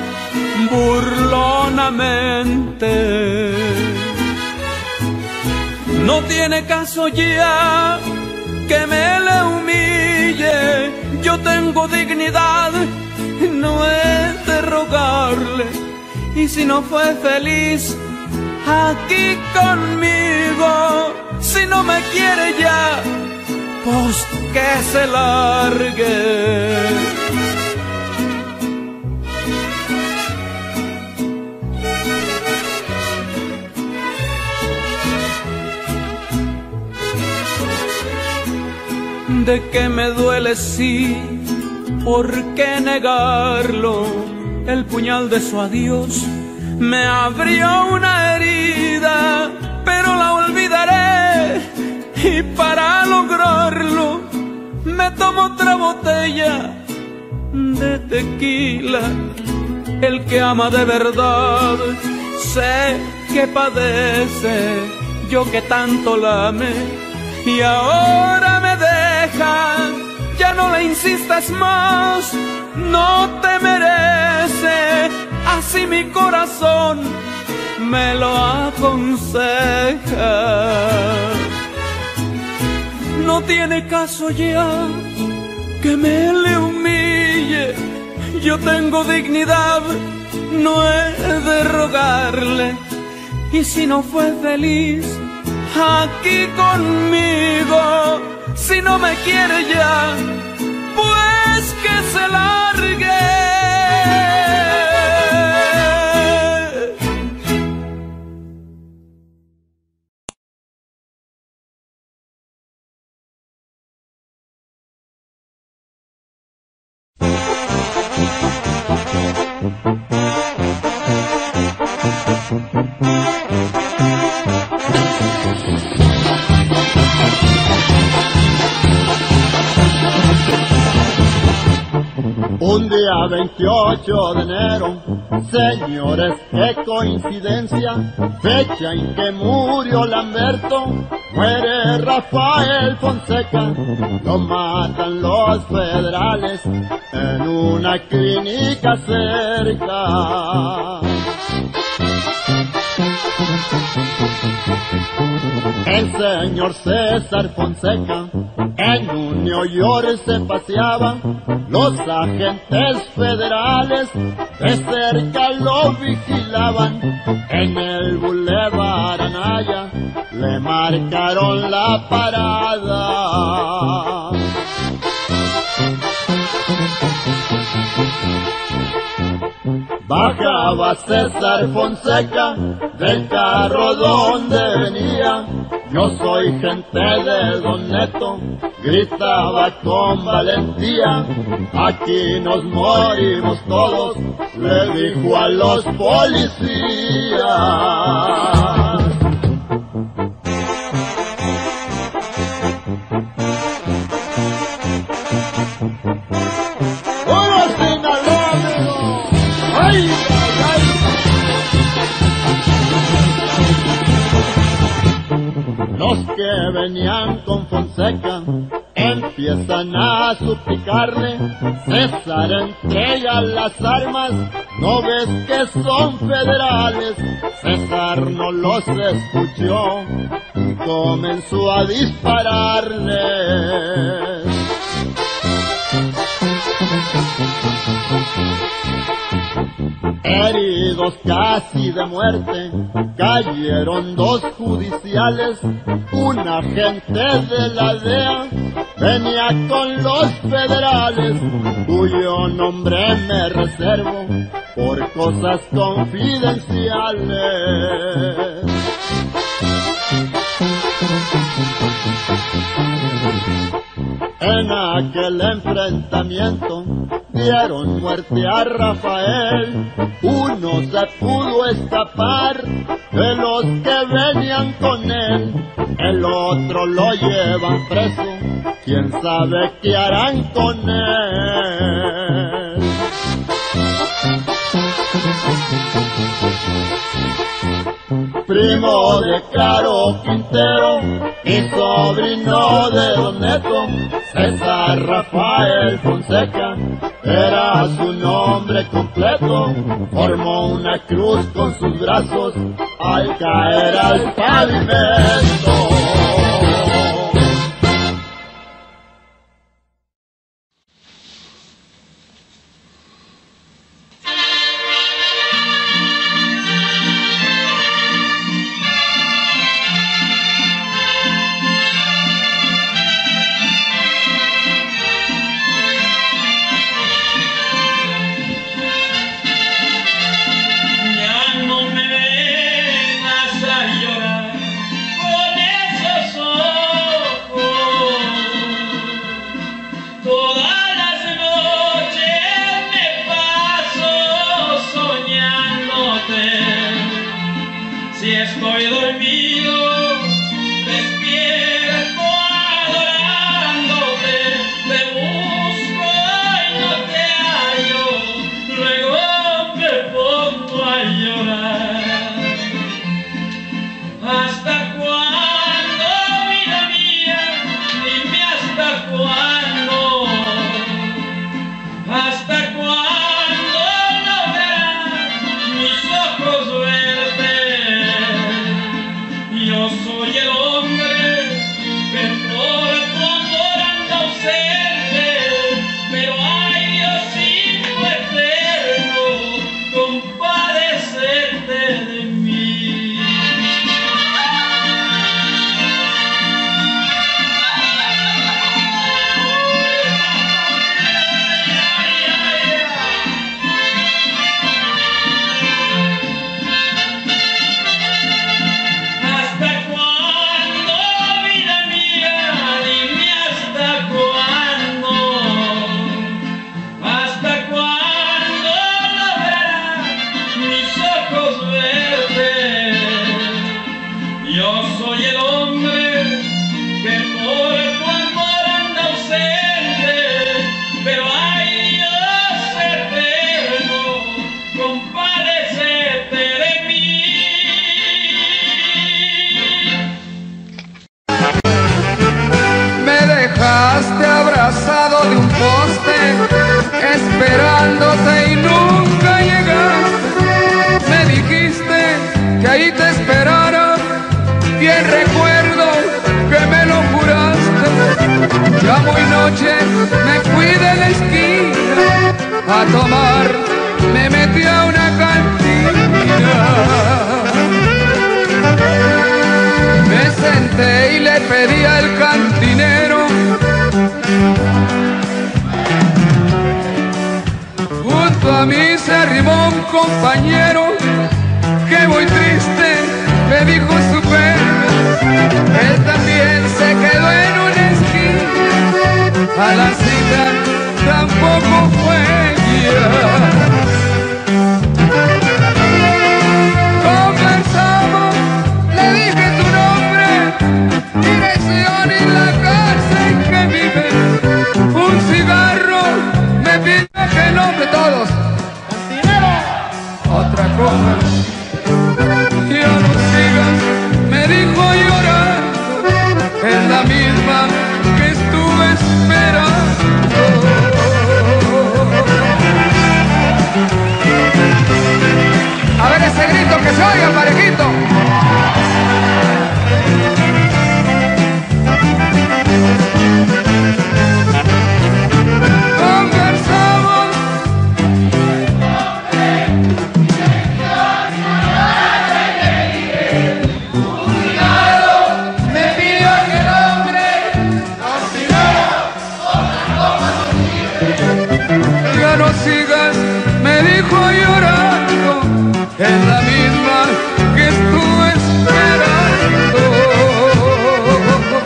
burlonamente. No tiene caso ya que me le humille, yo tengo dignidad, no he de rogarle. Y si no fue feliz aquí conmigo, si no me quiere ya, pues que se largue. De que me duele sí, ¿por qué negarlo? El puñal de su adiós me abrió una herida, pero la olvidaré y para lograrlo me tomo otra botella de tequila. El que ama de verdad sé que padece, yo que tanto la amé y ahora me deja. Ya no le insistas más, no te merece, así mi corazón me lo aconseja. No tiene caso ya que me le humille, yo tengo dignidad, no he de rogarle. Y si no fue feliz aquí conmigo, si no me quiere ya, pues que se largue. Un día veintiocho de enero, señores, qué coincidencia, fecha en que murió Lamberto, muere Rafael Fonseca, lo matan los federales en una clínica cerca. El señor César Fonseca en un New York se paseaba, los agentes federales de cerca lo vigilaban. En el Boulevard Anaya le marcaron la parada. Bajaba César Fonseca del carro donde venía. Yo soy gente de Don Neto, gritaba con valentía. Aquí nos morimos todos, le dijo a los policías. Los que venían con Fonseca empiezan a suplicarle: César, entrega las armas, ¿no ves que son federales? César no los escuchó y comenzó a dispararles. Heridos casi de muerte, cayeron dos judiciales. Un agente de la D E A venía con los federales, cuyo nombre me reservo por cosas confidenciales. En aquel enfrentamiento dieron muerte a Rafael, uno se pudo escapar de los que venían con él, el otro lo llevan preso, quién sabe qué harán con él. Primo de Caro Quintero y sobrino de Don Neto, César Rafael Fonseca era su nombre completo. Formó una cruz con sus brazos al caer al pavimento.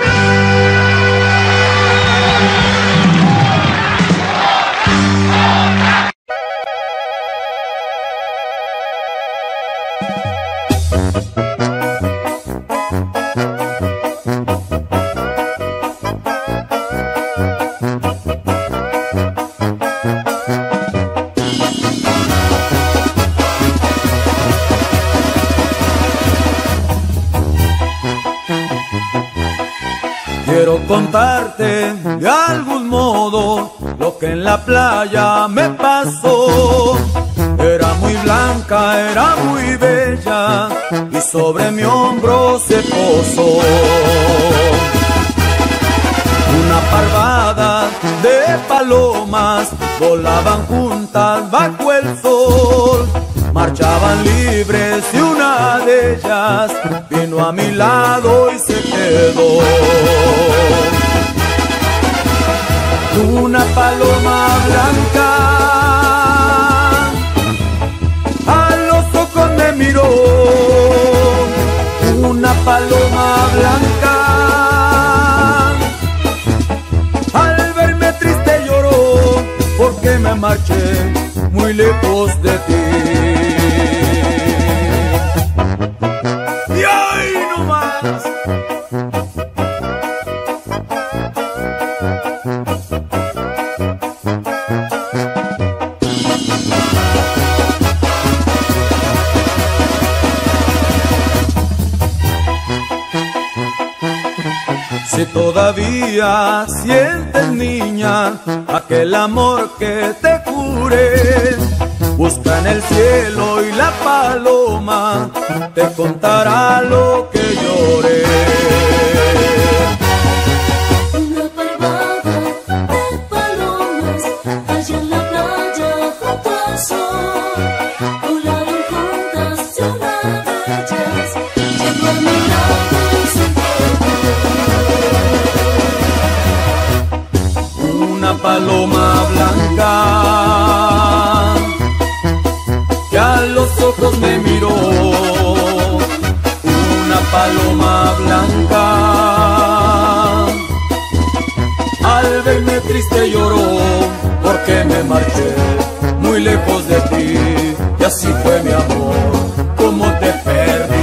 ¡Oh! Quiero contarte de algún modo lo que en la playa me pasó. Era muy blanca, era muy bella y sobre mi hombro se posó. Una parvada de palomas volaban juntas bajo el sol. Marchaban libres y una de ellas vino a mi lado y se quedó. Una paloma blanca a los ojos me miró. Una paloma blanca al verme triste lloró, porque me marché muy lejos de ti. ¡Y ay, no más! Si todavía sientes, niña, aquel amor que te juré, busca en el cielo y la paloma te contará lo que lloré. Una parvada de palomas allá en la playa junto al sol, volaron juntas y una de ellas llegó a mi lado y se quedó. Una paloma blanca que a los ojos me miró. Una paloma blanca al verme triste lloró, porque me marché muy lejos de ti. Y así fue mi amor, como te perdí.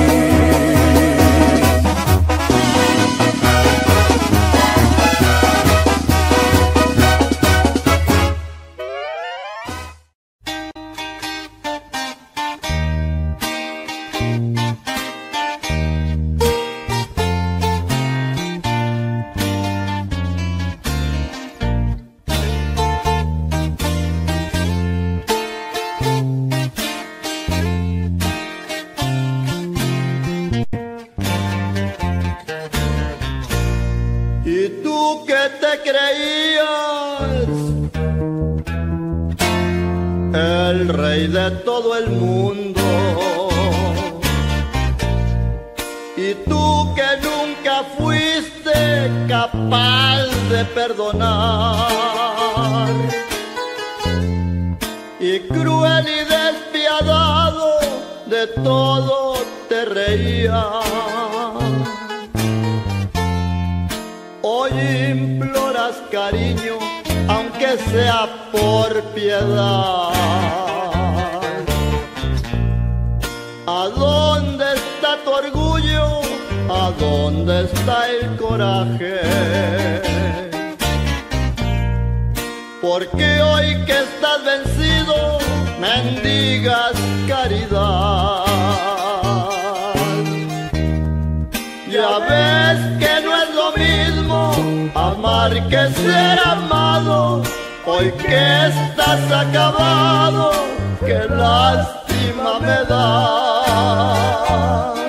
¿Y tú qué te creías? El rey de todo el mundo. Y tú que nunca fuiste capaz de perdonar. Y cruel y despiadado de todo te reías. Hoy imploras cariño, aunque sea por piedad. ¿A dónde está tu orgullo? ¿A dónde está el coraje? Porque hoy que estás vencido, mendigas caridad. Ya ves que no es lo mismo amar que ser amado. Hoy que estás acabado, qué lástima me da.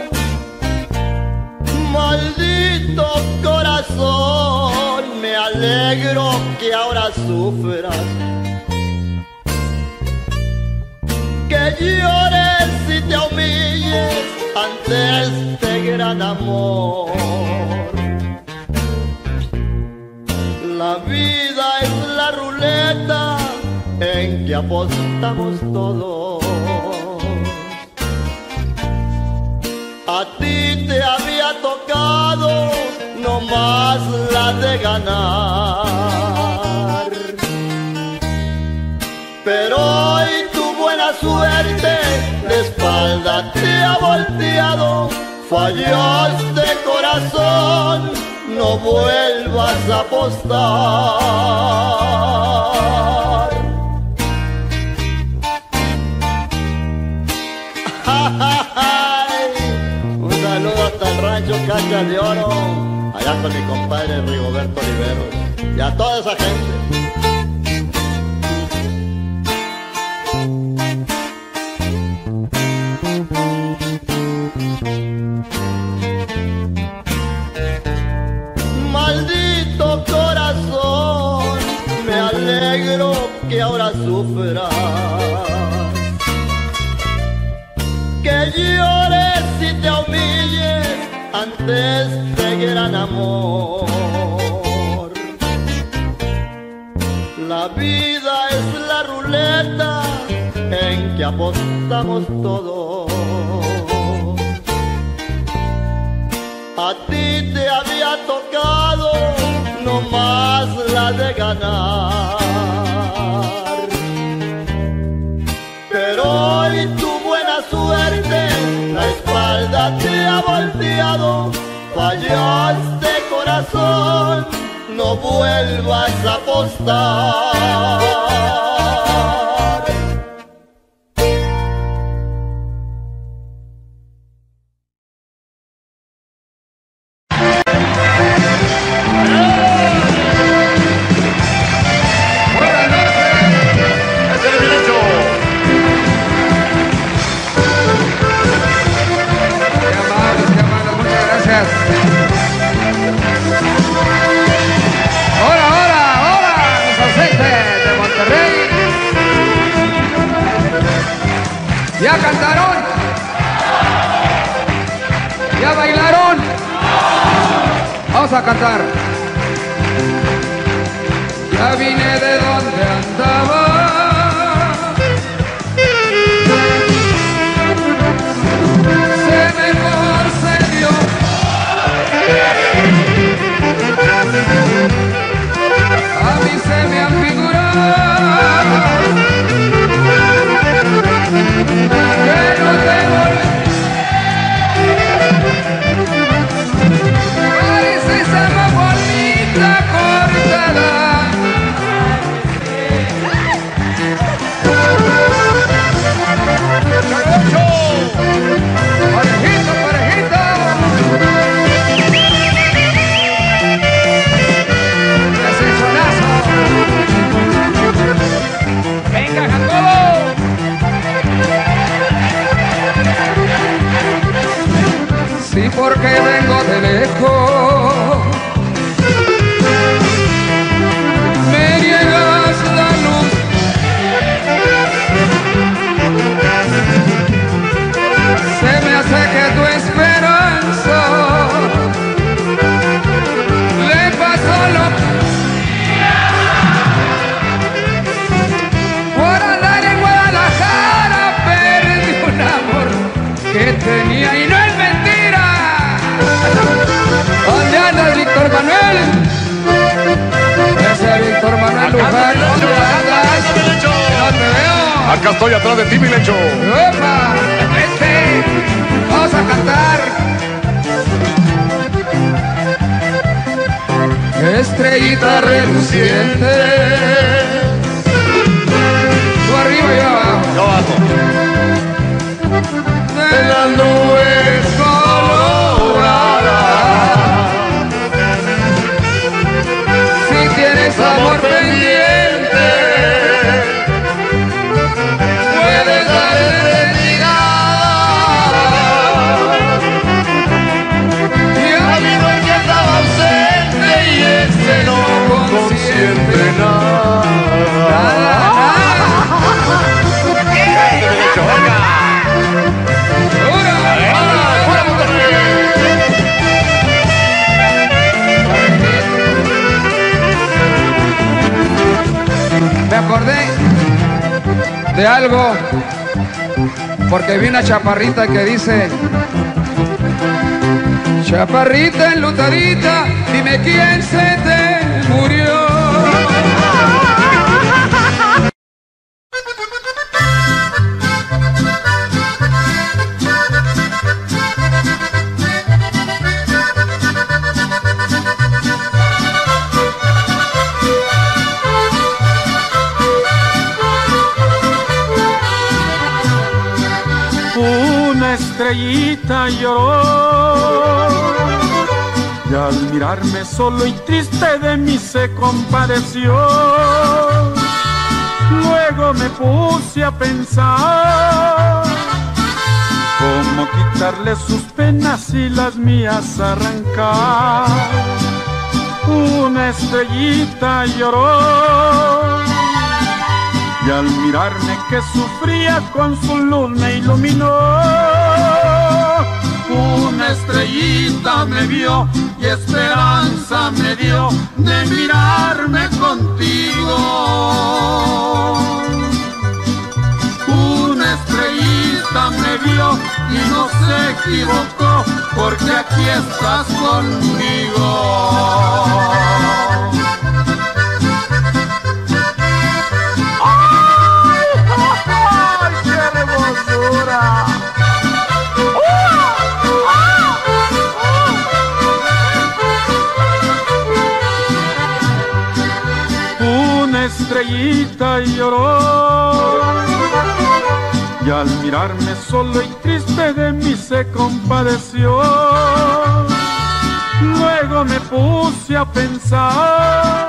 Maldito corazón, me alegro que ahora sufras, que llores y te humilles ante este gran amor. La vida es la ruleta en que apostamos todos. A ti te había tocado nomás la de ganar, pero hoy tu buena buena suerte de espalda te ha volteado. Fallaste, corazón, no vuelvas a apostar. Un saludo hasta el rancho Cachas de Oro, allá con mi compadre Rigoberto Oliveros y a toda esa gente. Maldito corazón, me alegro que ahora sufras, que llores y te humilles ante este gran amor. La vida es la ruleta en que apostamos todos. A ti te había tocado nomás la de ganar, pero hoy tu buena suerte la espalda te ha volteado. Fallaste, corazón, no vuelvas a apostar. Ahora, ahora, ahora, los ausentes de Monterrey. Ya cantaron, ya bailaron. Vamos a cantar. Ya vine de donde andaba. Se mejor se dio. A mí se me han figurado que no tengo. Parece esa más bonita cortada. Parejito, parejito. Venga, Jacobo. Sí, porque vengo de lejos. Me niegas la luz. Se me hace que tu esperanza le pasó lo que que tenía y no es mentira. ¿Dónde anda el Víctor Manuel? Ese Víctor Manuel Luján, ¿dónde andas? No te veo. Acá estoy atrás de ti, mi lecho. ¡Epa! Este, vamos a cantar. Estrellita reluciente. Tú arriba y yo abajo. Yo abajo. De las nubes coloradas, si tienes amor pendiente, puedes darle mirada. Y ha habido el que estaba ausente y ese no consiente nada. Me acordé de algo porque vi una chaparrita que dice: chaparrita enlutadita, dime quién se te murió. estrellita lloró, y al mirarme solo y triste de mí se compadeció. Luego me puse a pensar cómo quitarle sus penas y las mías arrancar. Una estrellita lloró, y al mirarme que sufría con su luz me iluminó. Una estrellita me vio y esperanza me dio de mirarme contigo. Una estrellita me vio y no se equivocó, porque aquí estás conmigo. ¡Ay, ay, qué hermosura! Una estrellita lloró, y al mirarme solo y triste de mí se compadeció. Luego me puse a pensar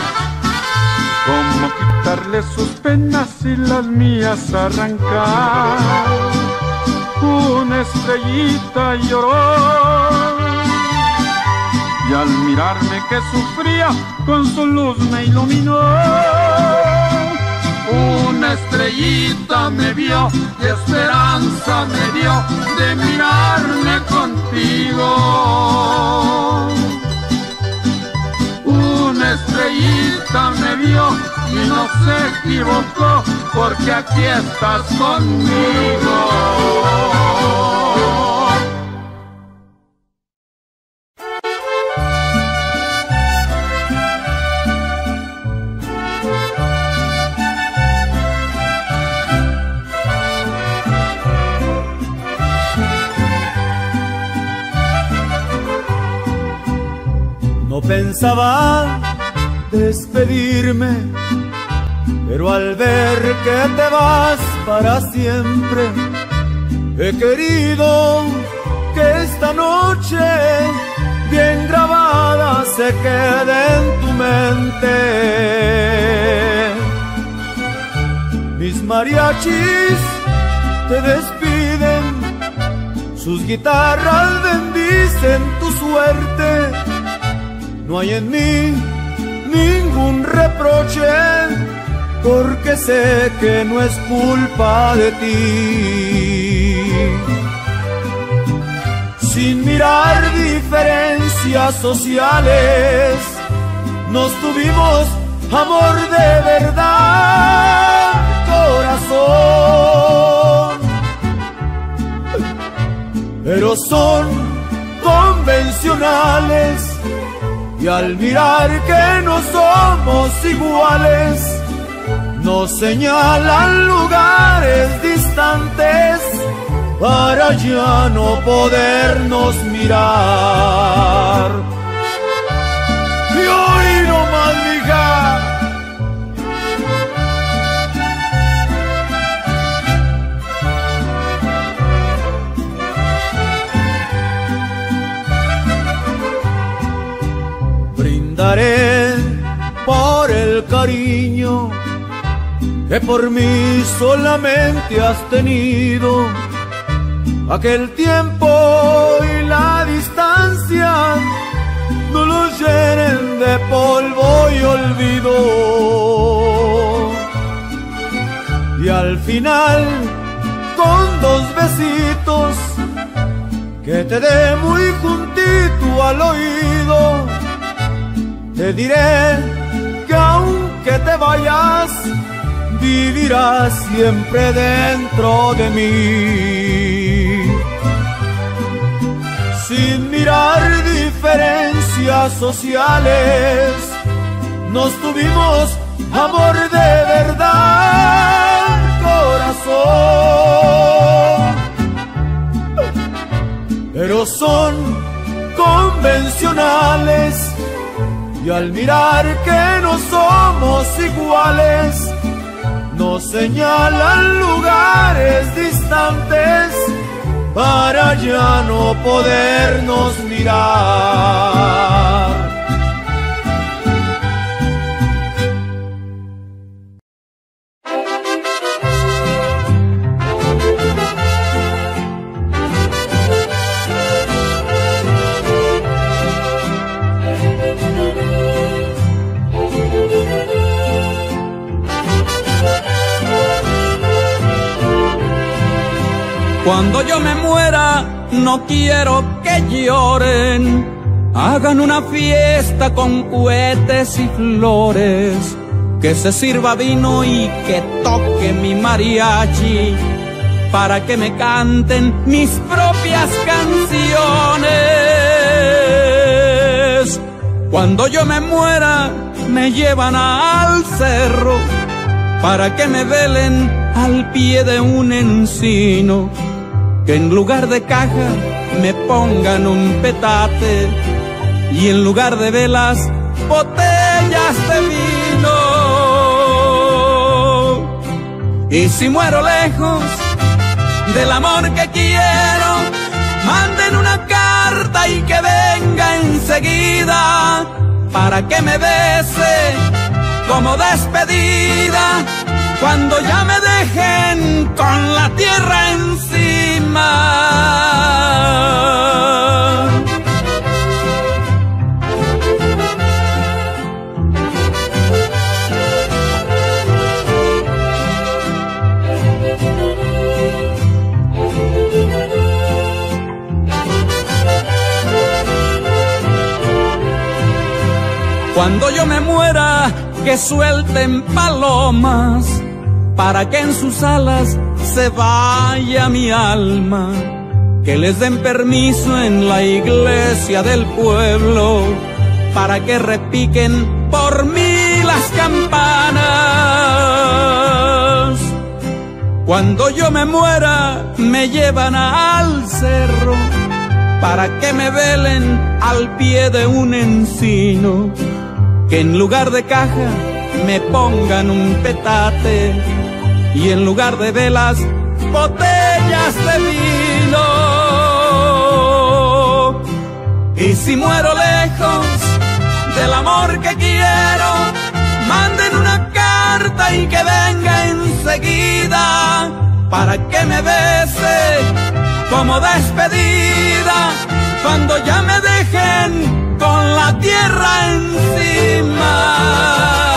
cómo quitarle sus penas y las mías arrancar. Una estrellita lloró, y al mirarme que sufría con su luz me iluminó. Una estrellita me vio y esperanza me dio de mirarme contigo. Una estrellita me vio y no se equivocó, porque aquí estás conmigo. No pensaba despedirme, pero al ver que te vas para siempre, he querido que esta noche bien grabada se quede en tu mente. Mis mariachis te despiden, sus guitarras bendicen tu suerte. No hay en mí ningún reproche, porque sé que no es culpa de ti. Sin mirar diferencias sociales, nos tuvimos amor de verdad, corazón. Pero son convencionales, y al mirar que no somos iguales, nos señalan lugares distantes para ya no podernos mirar. Y hoy no más, mija, brindaré por el cariño que por mí solamente has tenido. Aquel tiempo y la distancia no los llenen de polvo y olvido. Y al final, con dos besitos que te dé muy juntito al oído, te diré que aunque te vayas, vivirás siempre dentro de mí. Sin mirar diferencias sociales, nos tuvimos amor de verdad, corazón. Pero son convencionales, y al mirar que no somos iguales, nos señalan lugares distantes para ya no podernos mirar. Cuando yo me muera, no quiero que lloren. Hagan una fiesta con cohetes y flores, que se sirva vino y que toque mi mariachi, para que me canten mis propias canciones. Cuando yo me muera, me llevan al cerro, para que me velen al pie de un encino, que en lugar de caja me pongan un petate y en lugar de velas, botellas de vino. Y si muero lejos del amor que quiero, manden una carta y que venga enseguida, para que me bese como despedida, cuando ya me dejen con la tierra encima. Cuando yo me muera, que suelten palomas, para que en sus alas se vaya mi alma, que les den permiso en la iglesia del pueblo, para que repiquen por mí las campanas. Cuando yo me muera, me llevan al cerro, para que me velen al pie de un encino, que en lugar de caja me pongan un petate y en lugar de velas, botellas de vino. Y si muero lejos del amor que quiero, manden una carta y que venga enseguida, para que me bese como despedida, cuando ya me dejen con la tierra encima.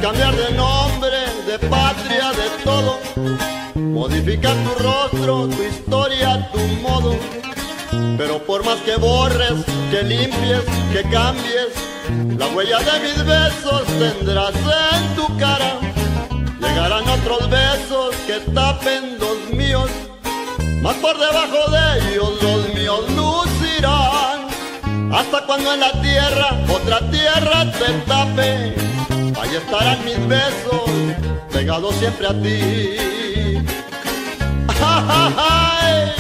cambiar de nombre, de patria, de todo, modificar tu rostro, tu historia, tu modo. Pero por más que borres, que limpies, que cambies, la huella de mis besos tendrás en tu cara. Llegarán otros besos que tapen los míos, mas por debajo de ellos los míos lucirán. Hasta cuando en la tierra otra tierra te tape, ahí estarán mis besos pegados siempre a ti. ¡Ay!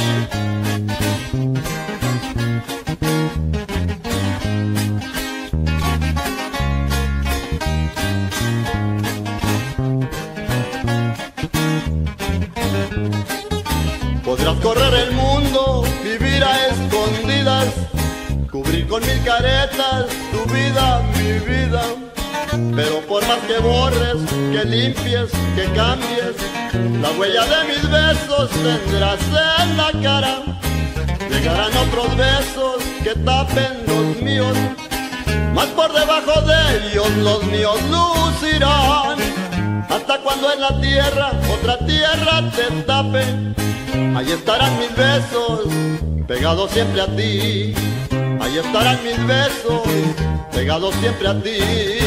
Podrás correr el mundo, vivir a escondidas, cubrir con mil caretas tu vida, mi vida. Pero por más que borres, que limpies, que cambies, la huella de mis besos tendrás en la cara. Llegarán otros besos que tapen los míos, mas por debajo de ellos los míos lucirán. Hasta cuando en la tierra otra tierra te tape, ahí estarán mis besos pegados siempre a ti. Ahí estarán mis besos pegados siempre a ti.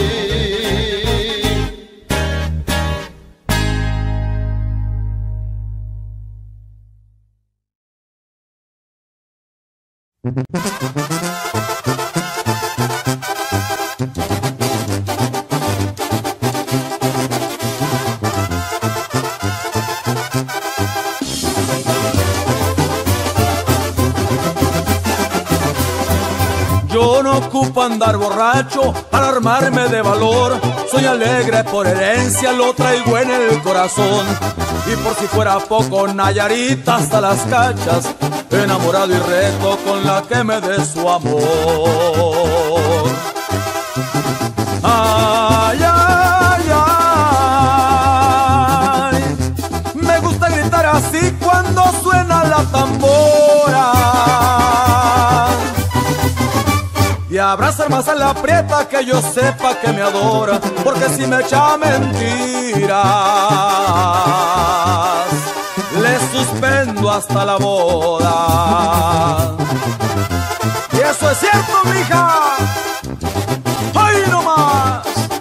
Yo no ocupo andar borracho para armarme de valor. Soy alegre por herencia, lo traigo en el corazón. Y por si fuera poco, Nayarita hasta las cachas, enamorado y reto con la que me dé su amor. Ay, ay, ay, me gusta gritar así cuando suena la tambora. Y abrazar más a la prieta que yo sepa que me adora, porque si me echa mentiras, le suspendo hasta la boda. Y eso es cierto, mija. ¡Ay, no más!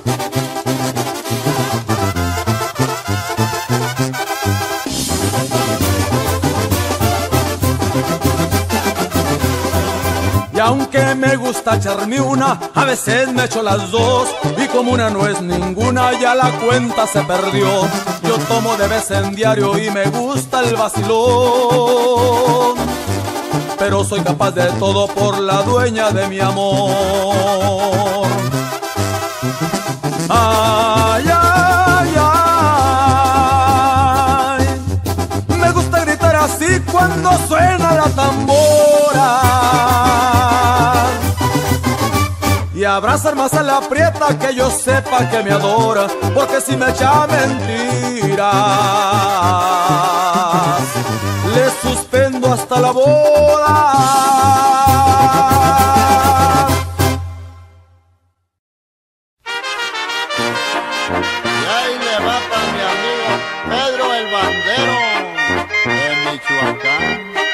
Y aunque me gusta echarme una, a veces me echo las dos. Y como una no es ninguna, ya la cuenta se perdió. Yo tomo de vez en diario y me gusta el vacilón, pero soy capaz de todo por la dueña de mi amor. Ay, ay, ay, me gusta gritar así cuando suena la tambora. Y abrazar más a la prieta que yo sepa que me adora, porque si me echa mentiras, le suspendo hasta la boda. Y ahí le va para mi amigo Pedro el Bandero de Michoacán.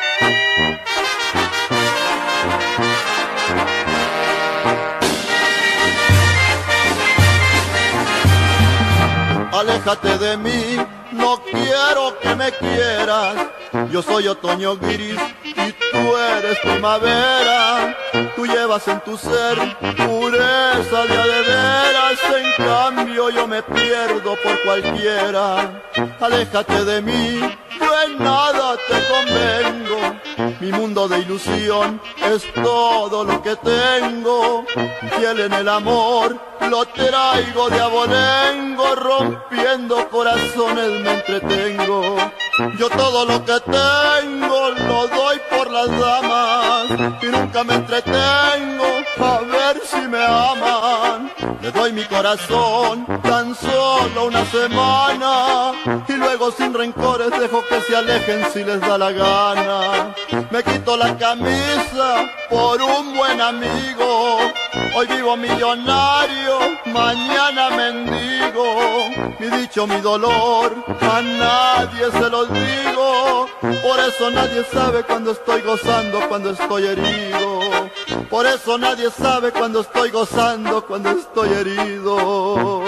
Aléjate de mí, no quiero que me quieras. Yo soy otoño gris y tú eres primavera. Tú llevas en tu ser pureza de de veras. En cambio yo me pierdo por cualquiera. Aléjate de mí, yo en nada te convengo. Mi mundo de ilusión es todo lo que tengo. Fiel en el amor, lo traigo de abolengo. Rompiendo corazones me entretengo. Yo todo lo que tengo lo doy por las damas y nunca me entretengo a ver si me aman. Le doy mi corazón tan solo una semana y luego sin rencores dejo que se alejen si les da la gana. Me quito la camisa por un buen amigo Hoy vivo millonario, mañana mendigo. Mi dicho, mi dolor, a nadie se los digo. Por eso nadie sabe cuando estoy gozando, cuando estoy herido. Por eso nadie sabe cuando estoy gozando, cuando estoy herido.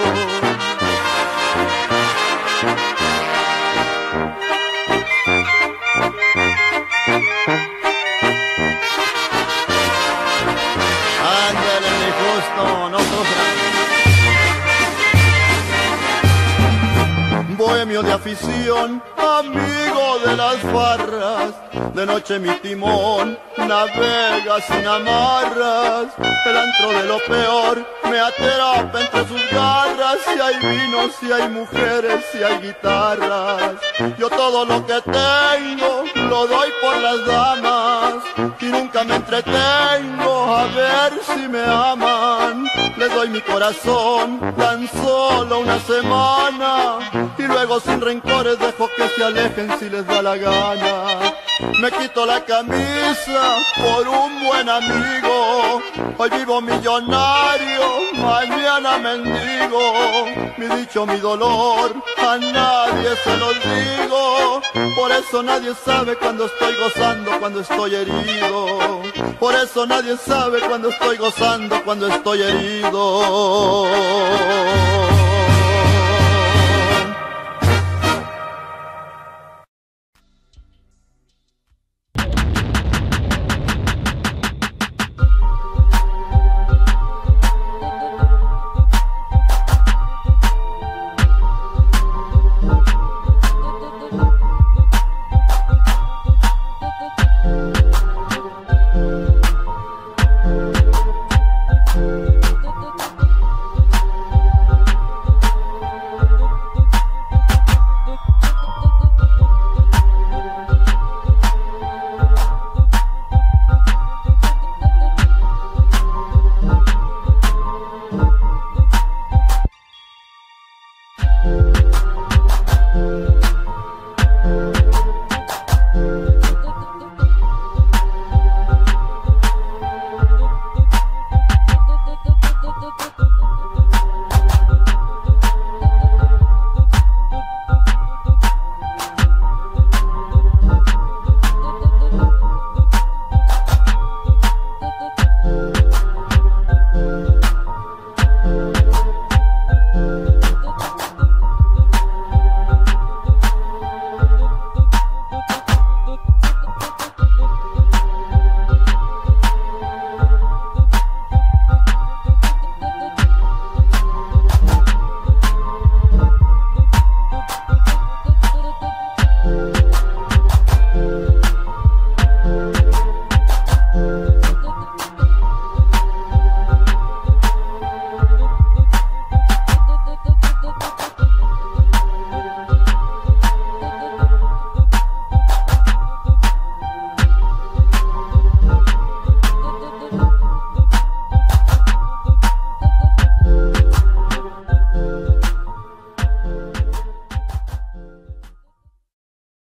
Ándale, mi justo, no sufran. Bohemio de afición, amigo de las barras, de noche mi timón navega sin amarras. El antro de lo peor me atrapa entre sus garras. Si hay vino, si hay mujeres, si hay guitarras. Yo todo lo que tengo lo doy por las damas y nunca me entretengo a ver si me aman. Les doy mi corazón tan solo una semana y luego sin rencores dejo que se alejen si les da la gana. Me quito la camisa por un buen amigo. Hoy vivo millonario, mañana mendigo. Mi dicho, mi dolor, a nadie se los digo. Por eso nadie sabe cuando estoy gozando, cuando estoy herido. Por eso nadie sabe cuando estoy gozando, cuando estoy herido.